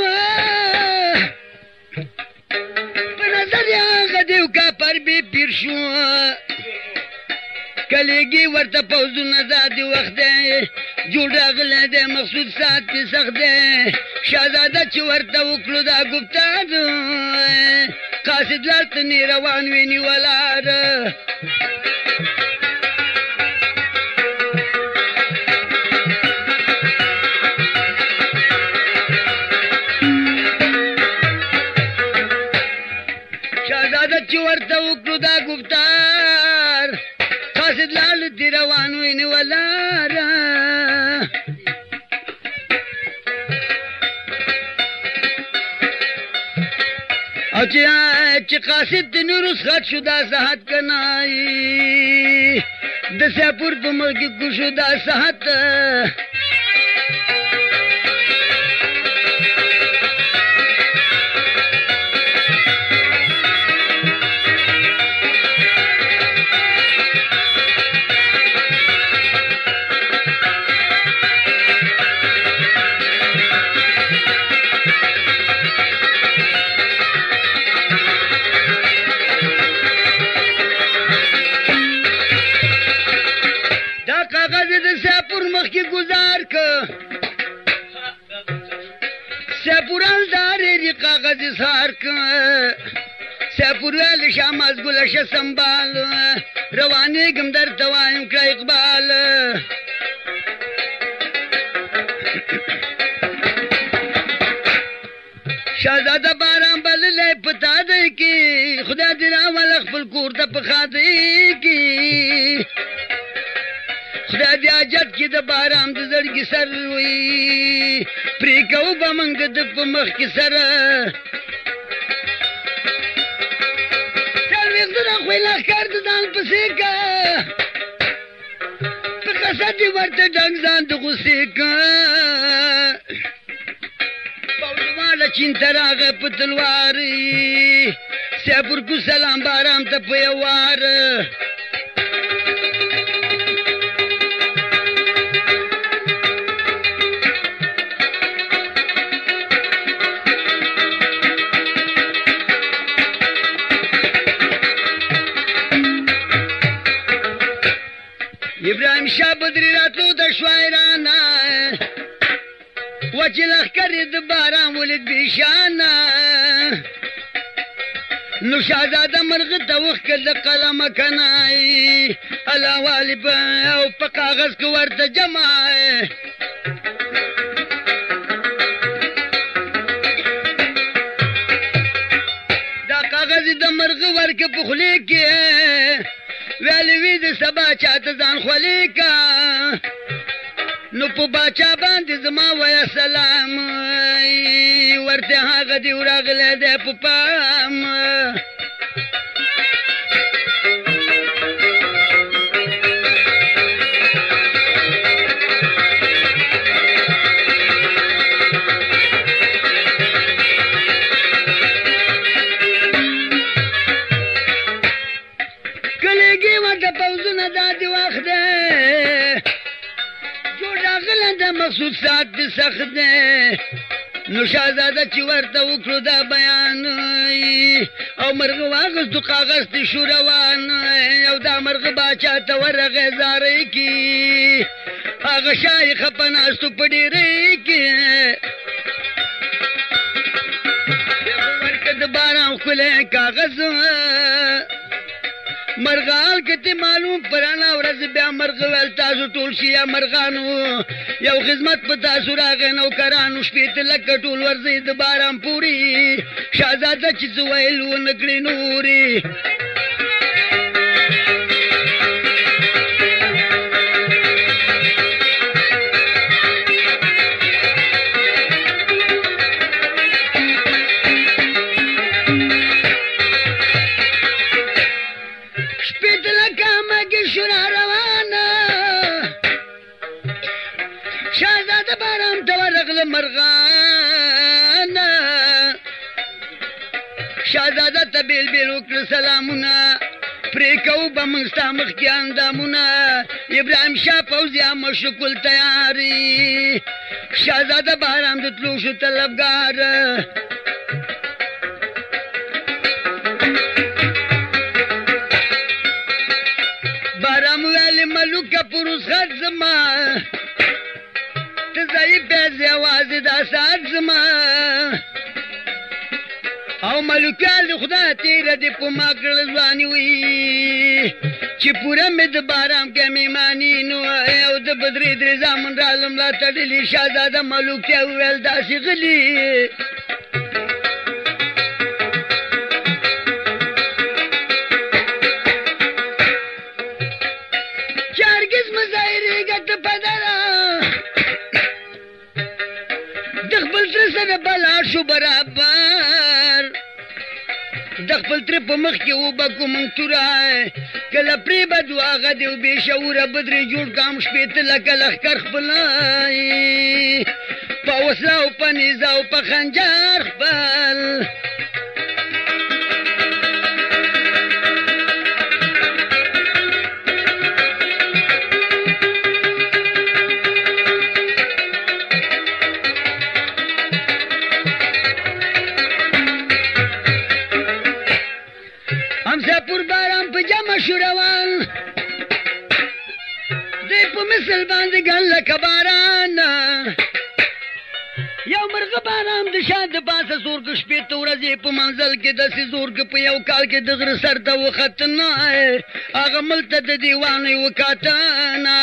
په نظر یې هغه دیو کاپر بې پیر شو کلیږي ورته پوځونه زادي وخت دی جوړ راغلی دی مقصود سات پې سخت دی شهزاده چې ورته وکړو دا ګفتار قاصد لار ته نې روان ویني ولاړ شهزاده چې ورته وکړو دا ګفتار قاصد لار ته روان ویني ولاړ او چې قاصد د نور رخصت شو دا صحت کنای د سپور په مخ کې کوشو دا صحت گزار که سپوران داری کاغذ سار که سپور ویل شام از گلش سنبال روانی گم در توایم که اقبال شهزاده باران بللی پتا دی کی خدا دی راول خپل کور ته پخا دی کی خدا دی حاجت کې د باران د زړګي سر وي پرې کوو به موږ د ده په مخ کې سره څلوېښت زره خو یې لښکر د ځان پسې که په قصد یې ورته ډنګ ځان د غوسې که پوځواله چین ته راغی په تلوار سیپور کو سلام بارام ته په یو وار ابراهیم شاه بدري راتلو د شاعرانه و چې لښکر یې د باران ولید بېشانه نو شهزاده مرغه ته وښکل د قلمه کنای الله والي په او په کاغذ کې ورته جمع دا کاغذ د مرغه ورکه په خولې کې ویلی وی د سبا چاته ځان خولې کا نو په باچا باندې زما ویا سلام ورته هغه دی راغلی دی په پام کلیږي ورته پوځونه دا دی وخت دی مقصود سات دی سخت دی نو شهزاده چې ورته وکړو دا بیان او مرغه واغستو کاغذ تی شو روان او دا مرغه باچا ته ورغی زارۍ کې هغه شاه یې خپه ناستو په ډېرۍ کې ورکه د باران ښکلی کاغذ مرغان کتی معلوم پرانا ورځ بیا مرغ ویل تاسو ټول شیا مرغانو یو خدمت په تاسو راغی نوکرانو شپېته لکه ټول ورځئ د باران پورې شهزاده چې څه ویل ونه کړې نورې مرغانا شهزاده ته بیل بیل وکړه سلامونه پرې کوو به موږ ستا مخکې اندامونه ابراهیم شاه پوځیان مشو کل تیاري شهزاده بهرام د تلو شو طلبګار بهرام ویلې ملوکه په رخصت زما ورځ یوازې دا ساعت زما او ملوکیال د خدای تیره دې په ما کړه ځواني وي چې پوره مې د بارام کې میماني نو او د بدرې درې زامن رالم لا تړلي شهزاده ملوکیا وویل داسې غلي چې هرګز مه ظاهرېږه ته پدره د خپل تره سره بلا شو برابر د خپل تره په مخ کې وبکو موږ توره کله پرې بدو هغه دی او بې شعوره بدرې جوړ کام شپېته لکه لښکر خپلای په وسله او په نیزه او په خنجر خپل همساپور باران په جمع شو روان دی په مثل باندې ګڼ لکه باران یو مرغه باران د شا د پاسه زور که شپېته ورځې په منزل کې داسې زور که په یو کال کې د غره سر ته وختنه هغه ملک ته د دیوان یې وکاتنه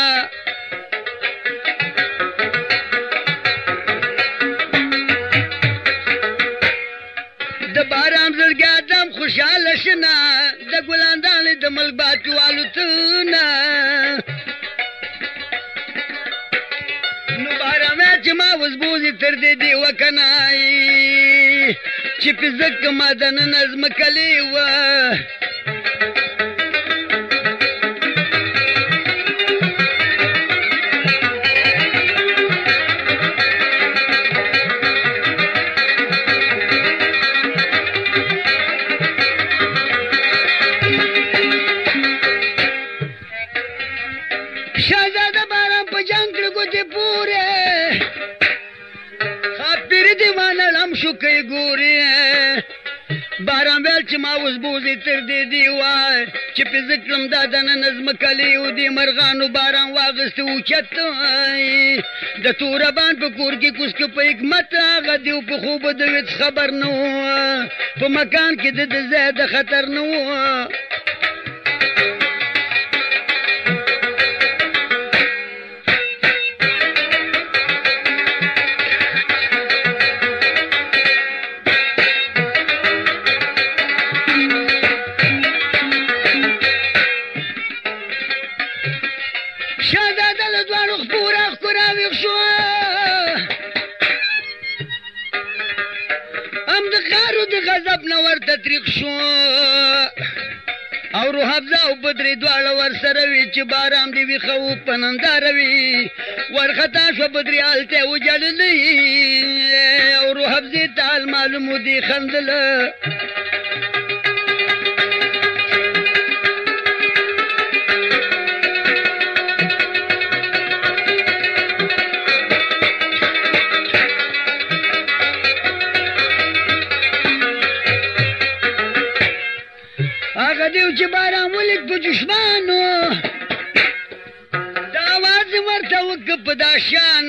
د بارام زړګي ادم خوشحاله شنه د ګلاندانې د ملک باټو الوتنه نو بارامه چې ما وزبوزي تر دې دی وکنای چې په زکه ما د نظم کلی و شهزاده باران په جنگ کړه ګوتې پورې خاطر دیوانه لم شو کوي ګورې باران ویل چې ما اوس بوزي تر دې دی وای چې په ذکرم دا د نظم کلی و دې مرغانو باران واغسته اوچت د توربان په کور کې کوس کې په حکمت هغه دیو په خوب د ویت خبر نه و په مکان کې د زیاده خطر نه و شهزاده له دواړو خپوره ښکوره ویښ شو هم د ښارو د غضب نه ورته تریخ شو او روح افزا او بدرې دواړه ورسره وي چې بارام دې ویښه و په ننداره وي ورخطا شوه بدرې هلته یې وجړلې او روح افزې ته حال معلوم و دې خندله هغه دیو چې باران ولید په دشمانو د اواز ورته وکړه په دا شان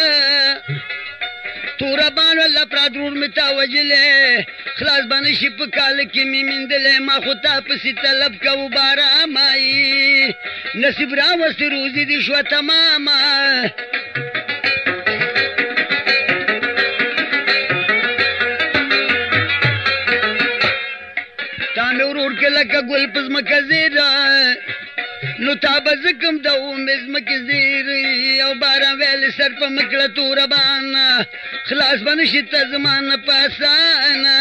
توربانو الله پرادرور مې تا وجلې خلاص به نه شي په کاله کې مې میندلې ما خو تا پسې طلب کوو بارامایي نصیب راوستې روزي دې شوه تمامه تا مې ورور کې لکه ګل په ځمکه زیره نو تا به زه کوم د اومې ځمکې زیرې او باران ویلې سر په مه کړه توربان خلاص به نه شي ته زما نه په اسانه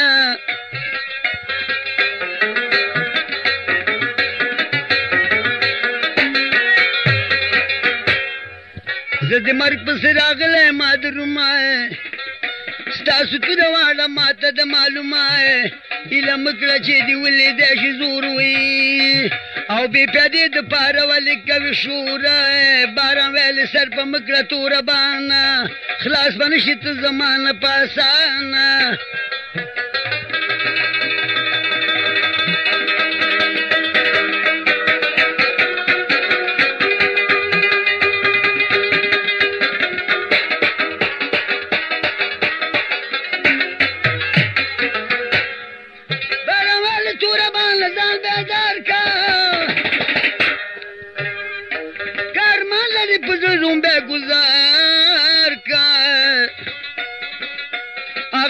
زه د مرګ پسې راغلی ما درومه ستاسو توره واړه ماته د معلومه هیله مه کړه چې دې ولیدی شي زور وي او بې پیادې د پاره ولې کوي شوره باران ویلې سر په مه کړه توره بانه خلاص به نه شي ته زما نه په اسانه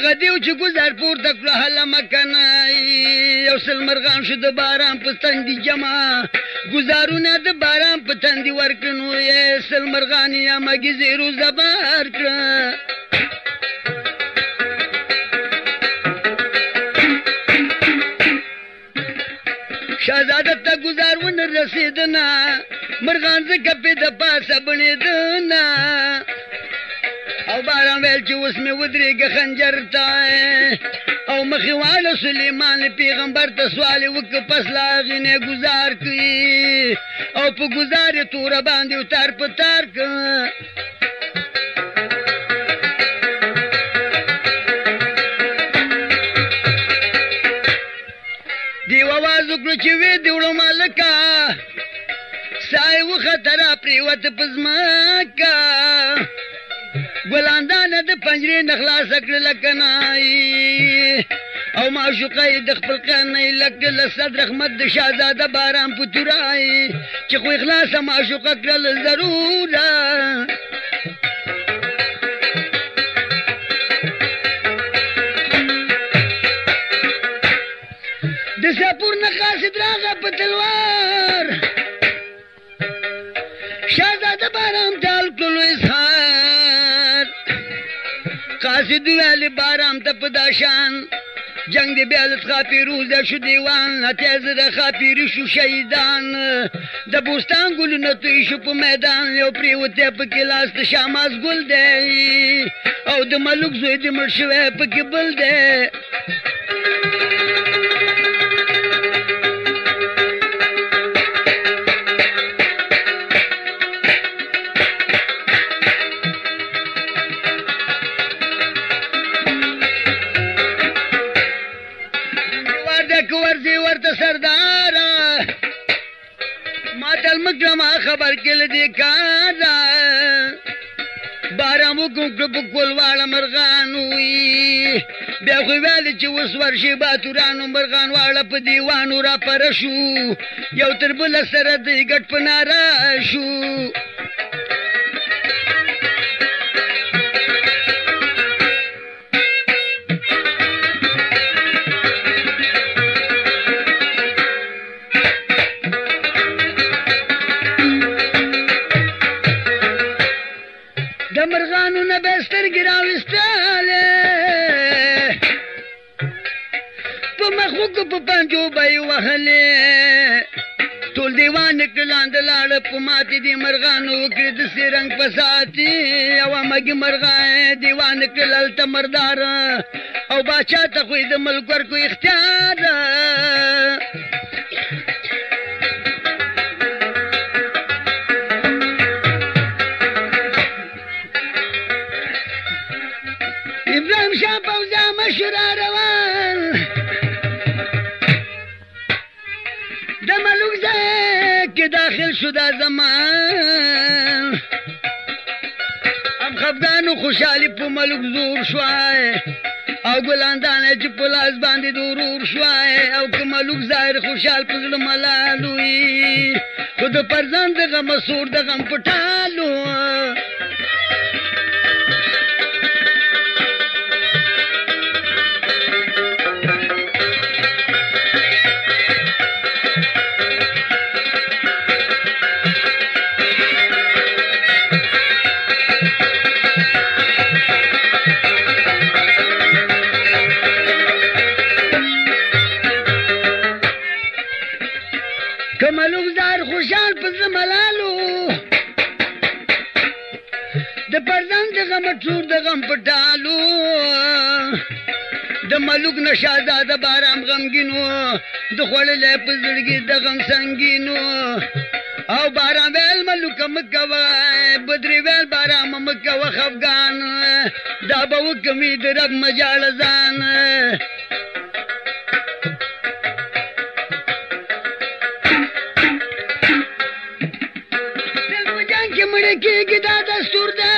هغه دیو چې ګزار پورته کړه هلمه کنه یو سل مرغان شو د باران په تندي جمع ګزارونه د باران په تندي ورکړه نو یې سل مرغان یا مګي زیرو زبر کړه شهزاده ته ګزار ونه رسېدنه مرغان ځکه پې د پاسه بڼېدنه او باران ویل چې اوس مې ودرېږه خنجر ته او مخې واله سلیمان پیغمبر ته سوال یې وکړه پس له هغې نه یې ګزار کړي او په ګزار یې توره باندې تار په تار کړه دیو آواز وکړو چې وې دې وړو مالکه سا یې وخته را پرېوته په ځمکه ګلاندانه د پنجرې نه خلاصه کړله کنه او معشوقه یې د خپل قین نه یې لږ کړله صدر احمد د شهزاده باران په توره چې خو یې خلاصه معشوقه کړله ضروره د سپور نه قاصد راغه په تلوار شهزاده باران ټال کړلو اظهار قاصد ویلې باران ته په دا شان جنگ دی بیالت خاپیروزه شو دیوان تیز د خاپیری شو شهیدان د بوستان ګلونه توی شو په میدان یو پریوتی پکې لاس د شاماس ګل دی او د ملوک زوی د مړ شوی پکې بل دی ورځي ورته سرداره ما تل مکرمه خبر کله دې کاره باران وکړو کړه په کول واړه مرغان وي بیا خو ویلې چې اوس ورشي باتورانو مرغان واړه په دیوانو را پره شو یو تر بله سره دی ګډ په ناره شو د مرغانو نه به سترګې راویستلې په مخوکو په پنجو به یې وهلې ټول دیوان یې کړه لاندې لاړه په ماتې دې مرغانو وکړې د سرنګ په ساتي او مګي مرغان دیوان یې کړه هلته مرداره او باچا ته خو یې د ملک ورکو اختیار ابراهیم شاه پوځه مشوره روان د ملوک ځای کې داخل شو دا زمان ام خفګانو خوشحالي په ملوک زور شوای او ګلاندانه چې په لاس باندې دورور شوای او که ملوک ظاهر خوشحال په زړه ملال وي خو د فرزند د غم سور د غم پټالو که ملوک ظاهر خوشحال په زړه ملالو د فرزند د غم ټول د غم پټالو د ملوک نه شهزاده باران غمګین و د خوړلی په زړګي د غم سنګین و او باران ویل ملوکه مه کوه بدرې ویل باران مه کوه خفګان دا به وکمې د رب مجاله ځان مړه کېږي دا دستور ده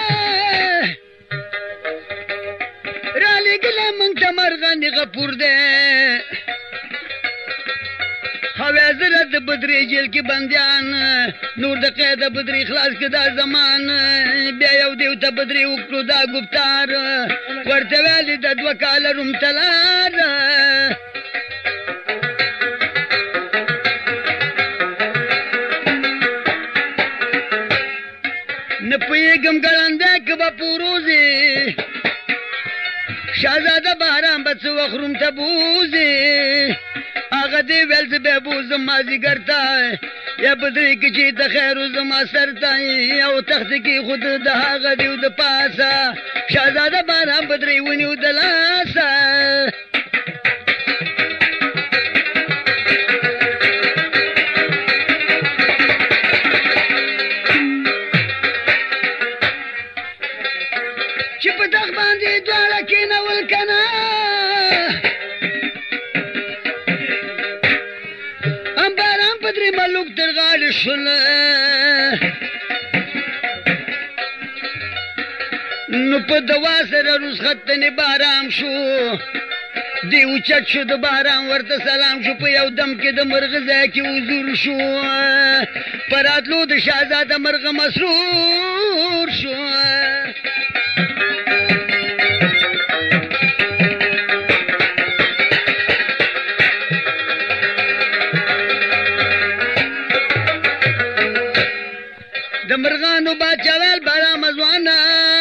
رالیږلی موږ ته مرغن غفور ده هوی زره د بدرې جیل کې بندیان نور د قید بدرې خلاص کې دا زمان بیا یو دیو ته بدرې وکړو دا ګفتار ورته ویلې د دوه کاله روم ته لار نه پوهېږم ګړندی که به پوروځي شهزاده بهرام به څه وخت روم ته بوځي هغه دې ویل زه به بوځم مازدیګر ته یا بدرې کې چې د خیر زما سر ته او تخت کې خود د هغه دیو د پاسه شهزاده بهرام بدرې ونیو د لاسه چې په تخت باندې دواړه کېنول که نه باران په درې ملوک تر غاړې شول نو په دوا سره رسخت ته بارام شو دی اوچت شو د باران ورته سلام شو په یو دم کې د مرغه ځای کې حضور شو په راتلو د شهزاده مرغه مسرور شو د مرغانو باچا ویل بارام ځوانه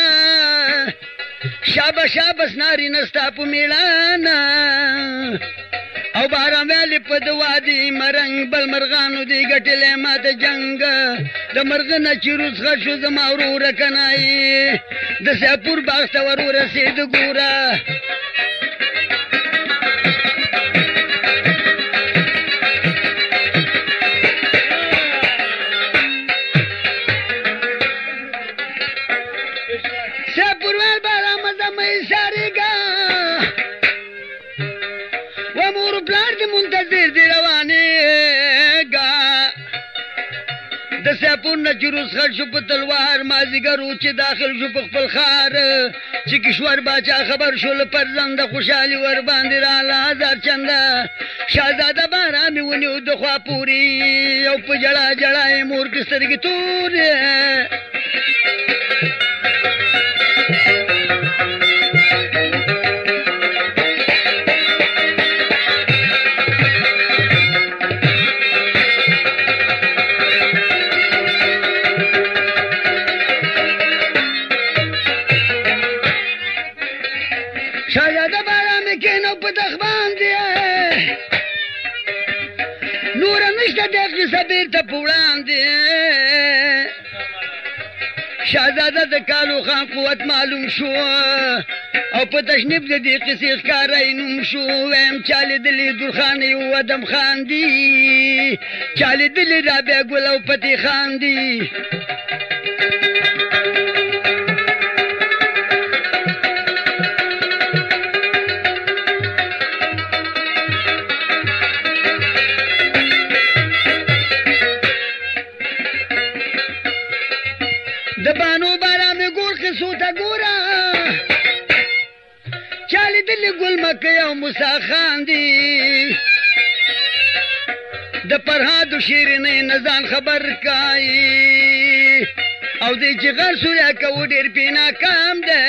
شابه شابس ناری نستا په میړانه او بارام ویلې په د وادي مرنګ بل مرغانو دی ګټلې ماته جنګ د مرغه نه چې رسخه شو زما وروره کنایي د سیپور باغ ته ور ورسېد ګوره سپروال بارام زمای ساریگا و مور پلار دی منتظر دی روانیگا د سپور نه چې رسخه شو په تلوار مازدیګر و چې داخل شو په خپل ښار چې کشور باچا خبر شو له فرزند خوشحالي ور باندې راله هزار چنده شهزاده بارام یې ونیو د خوا پورې او په جړا جړا یې مور کې سترګې تورې شهزاده بارام یې کېنو په تخت باندې نوره نشته د قصه بېرته په وړاندې شهزاده د کالو خان قوت معلوم شو او په تشنیف د دې قصې ښکاری نوم شو ویم چا لیدلي درخان یو ادم خان دي چا لیدلي رابعه ګل او فتح خان دي د بانو بارام ګور قصو ته ګوره چا لیدلي ګل مکۍ او موسی خان دي د فرهاد شیرینۍ نه ځان خبر کایي او دی چې غر سوریا کوو ډېر پې ناکام دی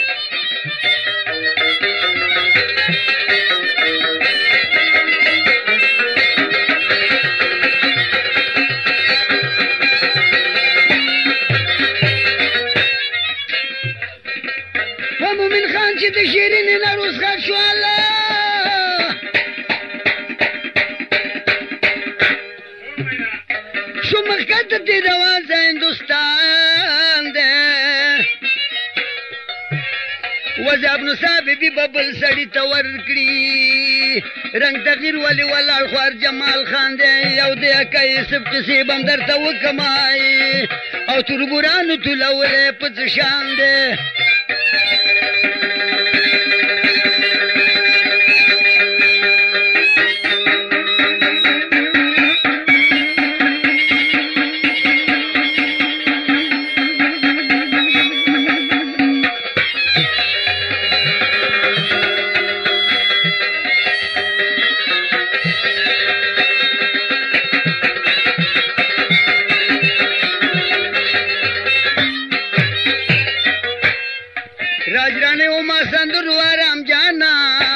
مومن خان چې د شیرینې نه رسخت شو الله شو مخکته دې روان زه هندوستان دی وضع ابن صاحب بي ببل سړي ته ورکړي رنګ تغییر ولې ولاړ خوار جمال خان دی یو دی اکا یوسف قصې به هم درته وکمای او تربورانو تولولی په څه شان دی راجرانه و ما سندر و آرام جانا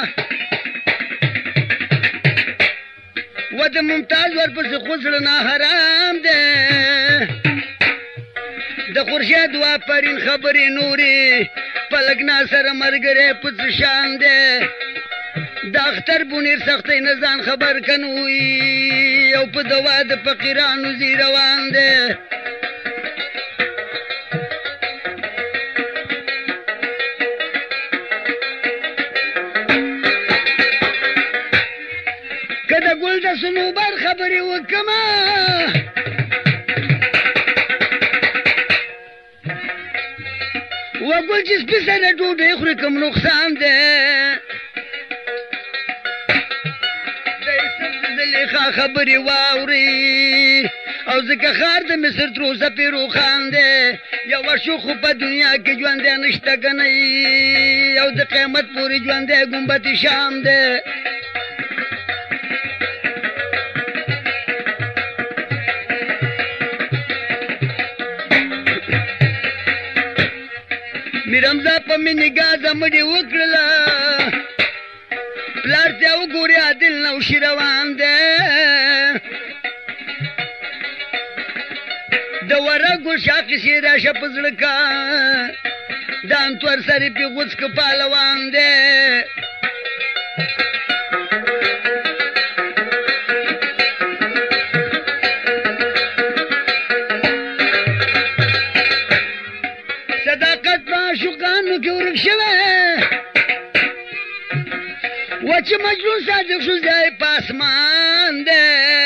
و د ممتاز ورپسې خسرنا حرام ده د خورشید و آفرین خبرې نورې پلک ناصر ملګری په څه شان ده د اختر بونیر سختۍ نه ځان خبر کنوي او په دوا د فقیرانو زی روان ده که د ګل د صنوبر خبرې وکمه وګل چې سپي سره ډوډۍ خوري کوم نقصان دی زلیخا خبرې واوري او ځکه خار د مصر تر اوسه پیروخان دی یوه شو خو په دنیا کې ژوندی نشته ګنئ او د قیامت پورې ژوندی ګمبت شام دی میرمزا په مې نګاه زمړې وکړله پلار ته وګورې عادل نوشي روان دی د ورګو شاقسې راشه په زړه کا د انتور سرې پې غوڅ که پهلوان دی صداقت په عاشقانو کې ورک شوی و چې مجنون صادق شو ځای په اسمان دی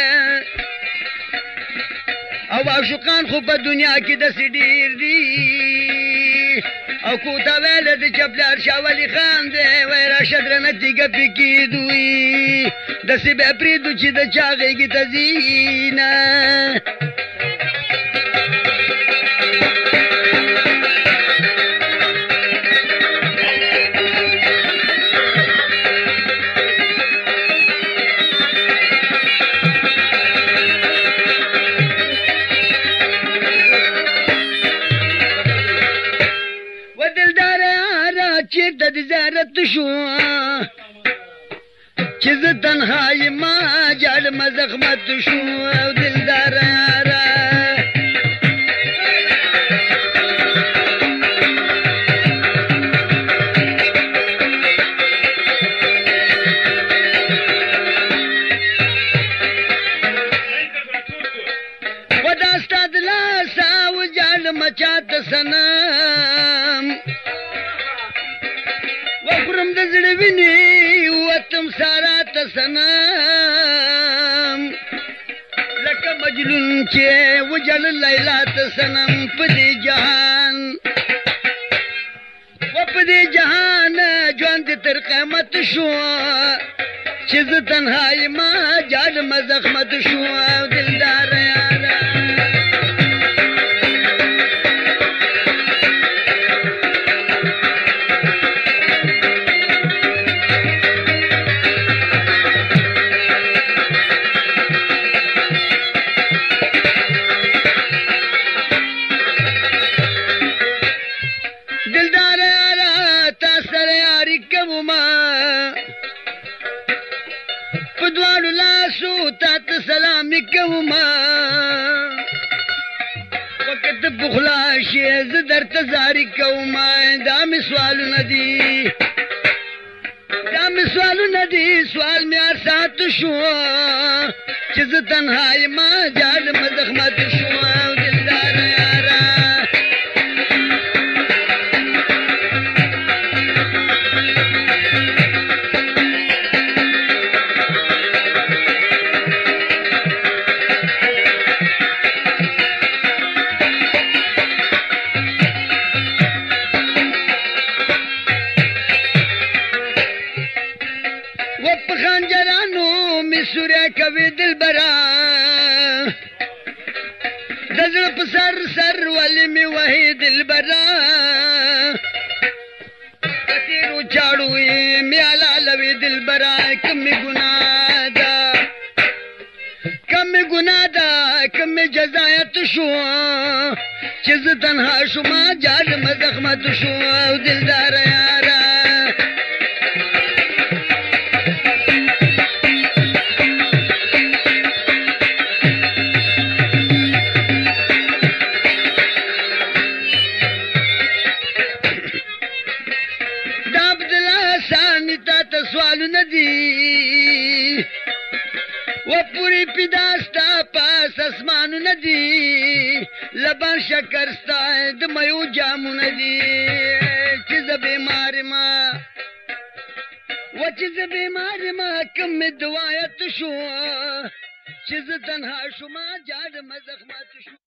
او عاشقان خو په دنیا کې داسې ډېر دي او کوته ویله د چپلار شاه ولي خان دی وایي راشه درنه تیږه پې کېدوي داسې به پرېږدو چې د چا غېږې ته ځي نه چیرته د زیارت شو چې زه تنها یما جاړم زخمت شو او دلدار یاره و دا ستا د لاسه وجاړم چاته صنم وخورم د زړه وینې وتم سارا ته صنم لکه مجنون چې وجل لیلا ته صنم په دې جهان و په دې جهان ژوند تر قیامت شو چې زه تنها یما جاړم زخمت شو او دلدار یاره پدوالو لاسو تات سلامی کوما وقت بخلاشی زدر تزاری کوما دامی سوالو ندی دامی سوالو ندی سوال می آرسات شو چیز تنہائی ما جال مزخمت شو دلدار یارا سوریا کوي دلبرا دزړه په سر سر ولې می وهي دلبرا کتیرو چاړو می علالوي دلبرا کم ګناه ده کم ګناه ده کم جزایت شو چې زه تنها شوم جال مزخمت شو دلدار سوالونه دي و پوری پیدا ستا پاس اسمانونه دي لبن شکر ستا د میو جامونه دي چې زه بیمار ما و چې زه بیمار ما کم مې دوایت شو چې زه تنها شوما جاډ مزخمات شو